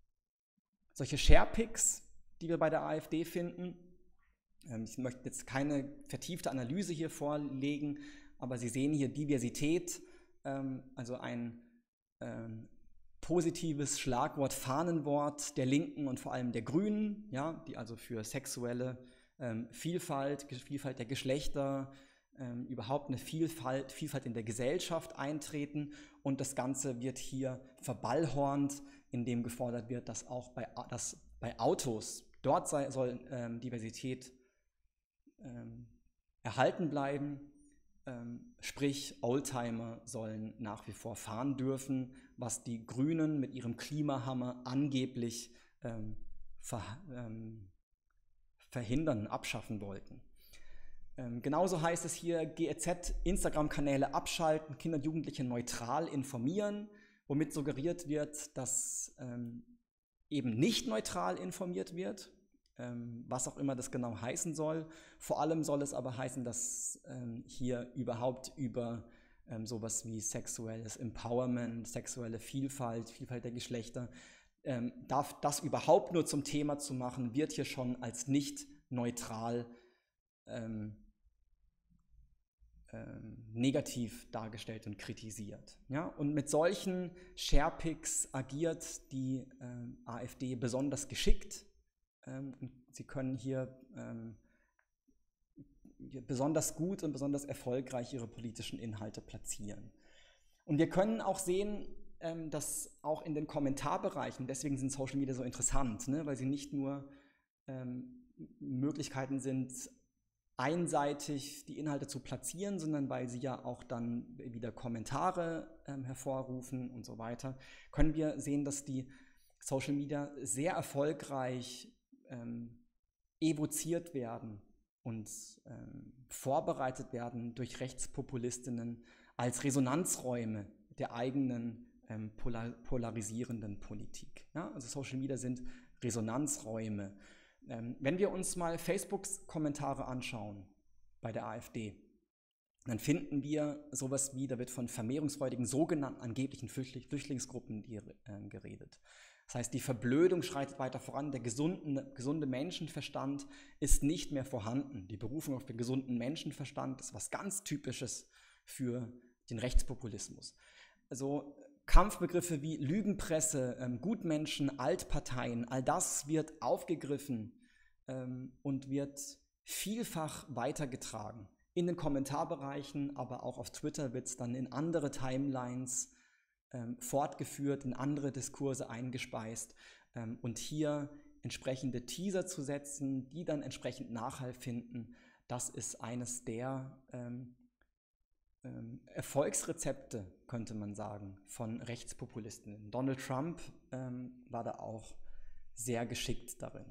solche Sharepics, die wir bei der AfD finden. Ähm, ich möchte jetzt keine vertiefte Analyse hier vorlegen, aber Sie sehen hier Diversität, ähm, also ein ähm, positives Schlagwort, Fahnenwort der Linken und vor allem der Grünen, ja, die also für sexuelle ähm, Vielfalt, Vielfalt der Geschlechter, ähm, überhaupt eine Vielfalt, Vielfalt in der Gesellschaft eintreten, und das Ganze wird hier verballhornt, indem gefordert wird, dass auch bei, dass bei Autos, dort sei, soll ähm, Diversität ähm, erhalten bleiben, ähm, sprich Oldtimer sollen nach wie vor fahren dürfen, was die Grünen mit ihrem Klimahammer angeblich ähm, ver, ähm, verhindern, abschaffen wollten. Ähm, genauso heißt es hier, G E Z, Instagram-Kanäle abschalten, Kinder und Jugendliche neutral informieren, womit suggeriert wird, dass ähm, eben nicht neutral informiert wird, ähm, was auch immer das genau heißen soll. Vor allem soll es aber heißen, dass ähm, hier überhaupt über ähm, sowas wie sexuelles Empowerment, sexuelle Vielfalt, Vielfalt der Geschlechter, ähm, darf das überhaupt nur zum Thema zu machen, wird hier schon als nicht neutral ähm, ähm, negativ dargestellt und kritisiert. Ja? Und mit solchen Sharepics agiert die ähm, AfD besonders geschickt. Ähm, und sie können hier ähm, besonders gut und besonders erfolgreich ihre politischen Inhalte platzieren. Und wir können auch sehen, ähm, dass auch in den Kommentarbereichen, deswegen sind Social Media so interessant, ne? Weil sie nicht nur ähm, Möglichkeiten sind, einseitig die Inhalte zu platzieren, sondern weil sie ja auch dann wieder Kommentare ähm, hervorrufen und so weiter, können wir sehen, dass die Social Media sehr erfolgreich ähm, evoziert werden und ähm, vorbereitet werden durch Rechtspopulistinnen als Resonanzräume der eigenen ähm, polar polarisierenden Politik. Ja? Also Social Media sind Resonanzräume. Ähm, wenn wir uns mal Facebooks Kommentare anschauen, bei der AfD. Dann finden wir sowas wie, da wird von vermehrungsfreudigen sogenannten angeblichen Flüchtlingsgruppen die, äh, geredet. Das heißt, die Verblödung schreitet weiter voran, der gesunde, gesunde Menschenverstand ist nicht mehr vorhanden. Die Berufung auf den gesunden Menschenverstand ist was ganz Typisches für den Rechtspopulismus. Also Kampfbegriffe wie Lügenpresse, ähm, Gutmenschen, Altparteien, all das wird aufgegriffen ähm, und wird vielfach weitergetragen. In den Kommentarbereichen, aber auch auf Twitter wird es dann in andere Timelines ähm, fortgeführt, in andere Diskurse eingespeist ähm, und hier entsprechende Teaser zu setzen, die dann entsprechend Nachhall finden, das ist eines der ähm, ähm, Erfolgsrezepte, könnte man sagen, von Rechtspopulisten. Donald Trump ähm, war da auch sehr geschickt darin.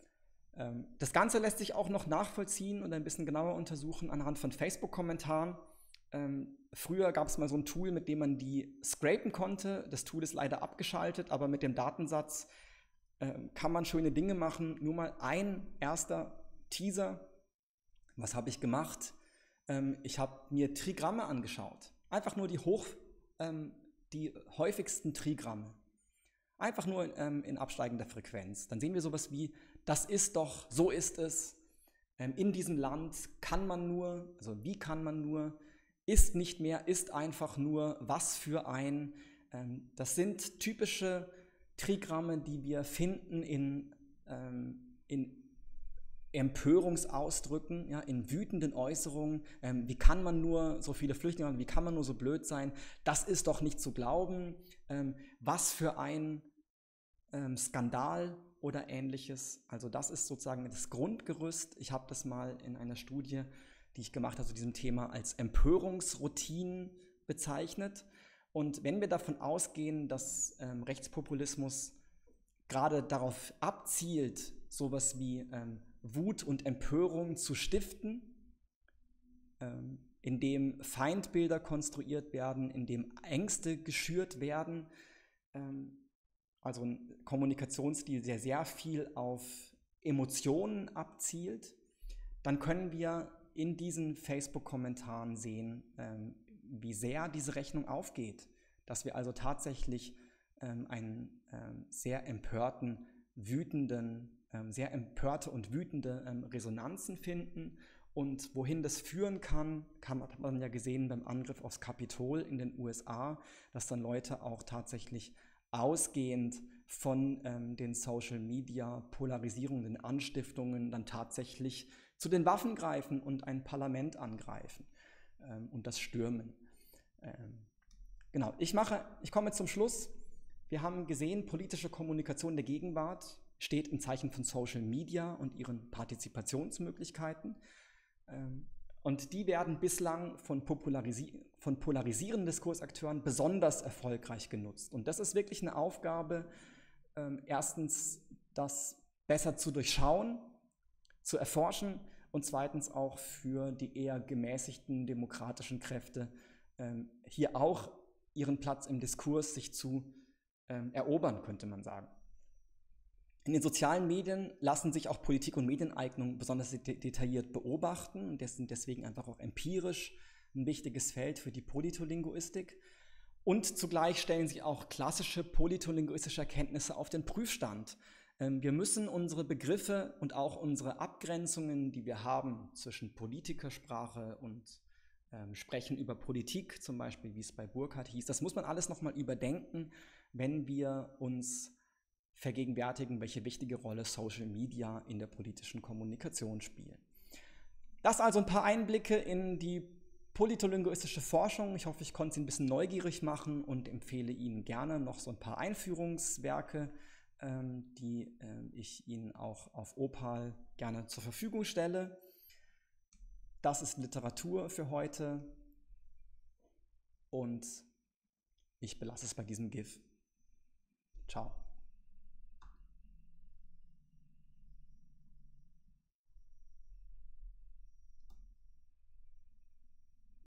Das Ganze lässt sich auch noch nachvollziehen und ein bisschen genauer untersuchen anhand von Facebook-Kommentaren. Ähm, früher gab es mal so ein Tool, mit dem man die scrapen konnte. Das Tool ist leider abgeschaltet, aber mit dem Datensatz ähm, kann man schöne Dinge machen. Nur mal ein erster Teaser. Was habe ich gemacht? Ähm, ich habe mir Trigramme angeschaut. Einfach nur die, hoch, ähm, die häufigsten Trigramme. Einfach nur ähm, in absteigender Frequenz. Dann sehen wir sowas wie, das ist doch, so ist es, ähm, in diesem Land kann man nur, also wie kann man nur, ist nicht mehr, ist einfach nur, was für ein. Ähm, das sind typische Trigramme, die wir finden in, ähm, in Empörungsausdrücken, ja, in wütenden Äußerungen. Ähm, wie kann man nur so viele Flüchtlinge haben, wie kann man nur so blöd sein? Das ist doch nicht zu glauben. Ähm, was für ein ähm, Skandal oder Ähnliches. Also das ist sozusagen das Grundgerüst. Ich habe das mal in einer Studie, die ich gemacht habe zu diesem Thema, als Empörungsroutinen bezeichnet. Und wenn wir davon ausgehen, dass ähm, Rechtspopulismus gerade darauf abzielt, sowas wie ähm, Wut und Empörung zu stiften, ähm, indem Feindbilder konstruiert werden, indem Ängste geschürt werden, ähm, also ein Kommunikationsstil, der sehr viel auf Emotionen abzielt, dann können wir in diesen Facebook-Kommentaren sehen, ähm, wie sehr diese Rechnung aufgeht. Dass wir also tatsächlich ähm, einen ähm, sehr empörten, wütenden, ähm, sehr empörte und wütende ähm, Resonanzen finden. Und wohin das führen kann, kann, hat man ja gesehen beim Angriff aufs Kapitol in den U S A, dass dann Leute auch tatsächlich ausgehend von ähm, den Social-Media-Polarisierungen, den Anstiftungen dann tatsächlich zu den Waffen greifen und ein Parlament angreifen ähm, und das stürmen. Ähm, genau, ich mache, ich komme zum Schluss. Wir haben gesehen, politische Kommunikation der Gegenwart steht im Zeichen von Social Media und ihren Partizipationsmöglichkeiten. Ähm, Und die werden bislang von, polarisi- von polarisierenden Diskursakteuren besonders erfolgreich genutzt. Und das ist wirklich eine Aufgabe, ähm, erstens, das besser zu durchschauen, zu erforschen und zweitens auch für die eher gemäßigten demokratischen Kräfte ähm, hier auch ihren Platz im Diskurs sich zu ähm, erobern, könnte man sagen. In den sozialen Medien lassen sich auch Politik und Medieneignung besonders de- detailliert beobachten und das sind deswegen einfach auch empirisch ein wichtiges Feld für die Politolinguistik. Und zugleich stellen sich auch klassische politolinguistische Erkenntnisse auf den Prüfstand. Ähm, wir müssen unsere Begriffe und auch unsere Abgrenzungen, die wir haben zwischen Politikersprache und ähm, Sprechen über Politik, zum Beispiel wie es bei Burkhardt hieß, das muss man alles nochmal überdenken, wenn wir uns vergegenwärtigen, welche wichtige Rolle Social Media in der politischen Kommunikation spielen. Das also ein paar Einblicke in die politolinguistische Forschung. Ich hoffe, ich konnte Sie ein bisschen neugierig machen und empfehle Ihnen gerne noch so ein paar Einführungswerke, ähm, die äh, ich Ihnen auch auf Opal gerne zur Verfügung stelle. Das ist Literatur für heute und ich belasse es bei diesem GIF. Ciao.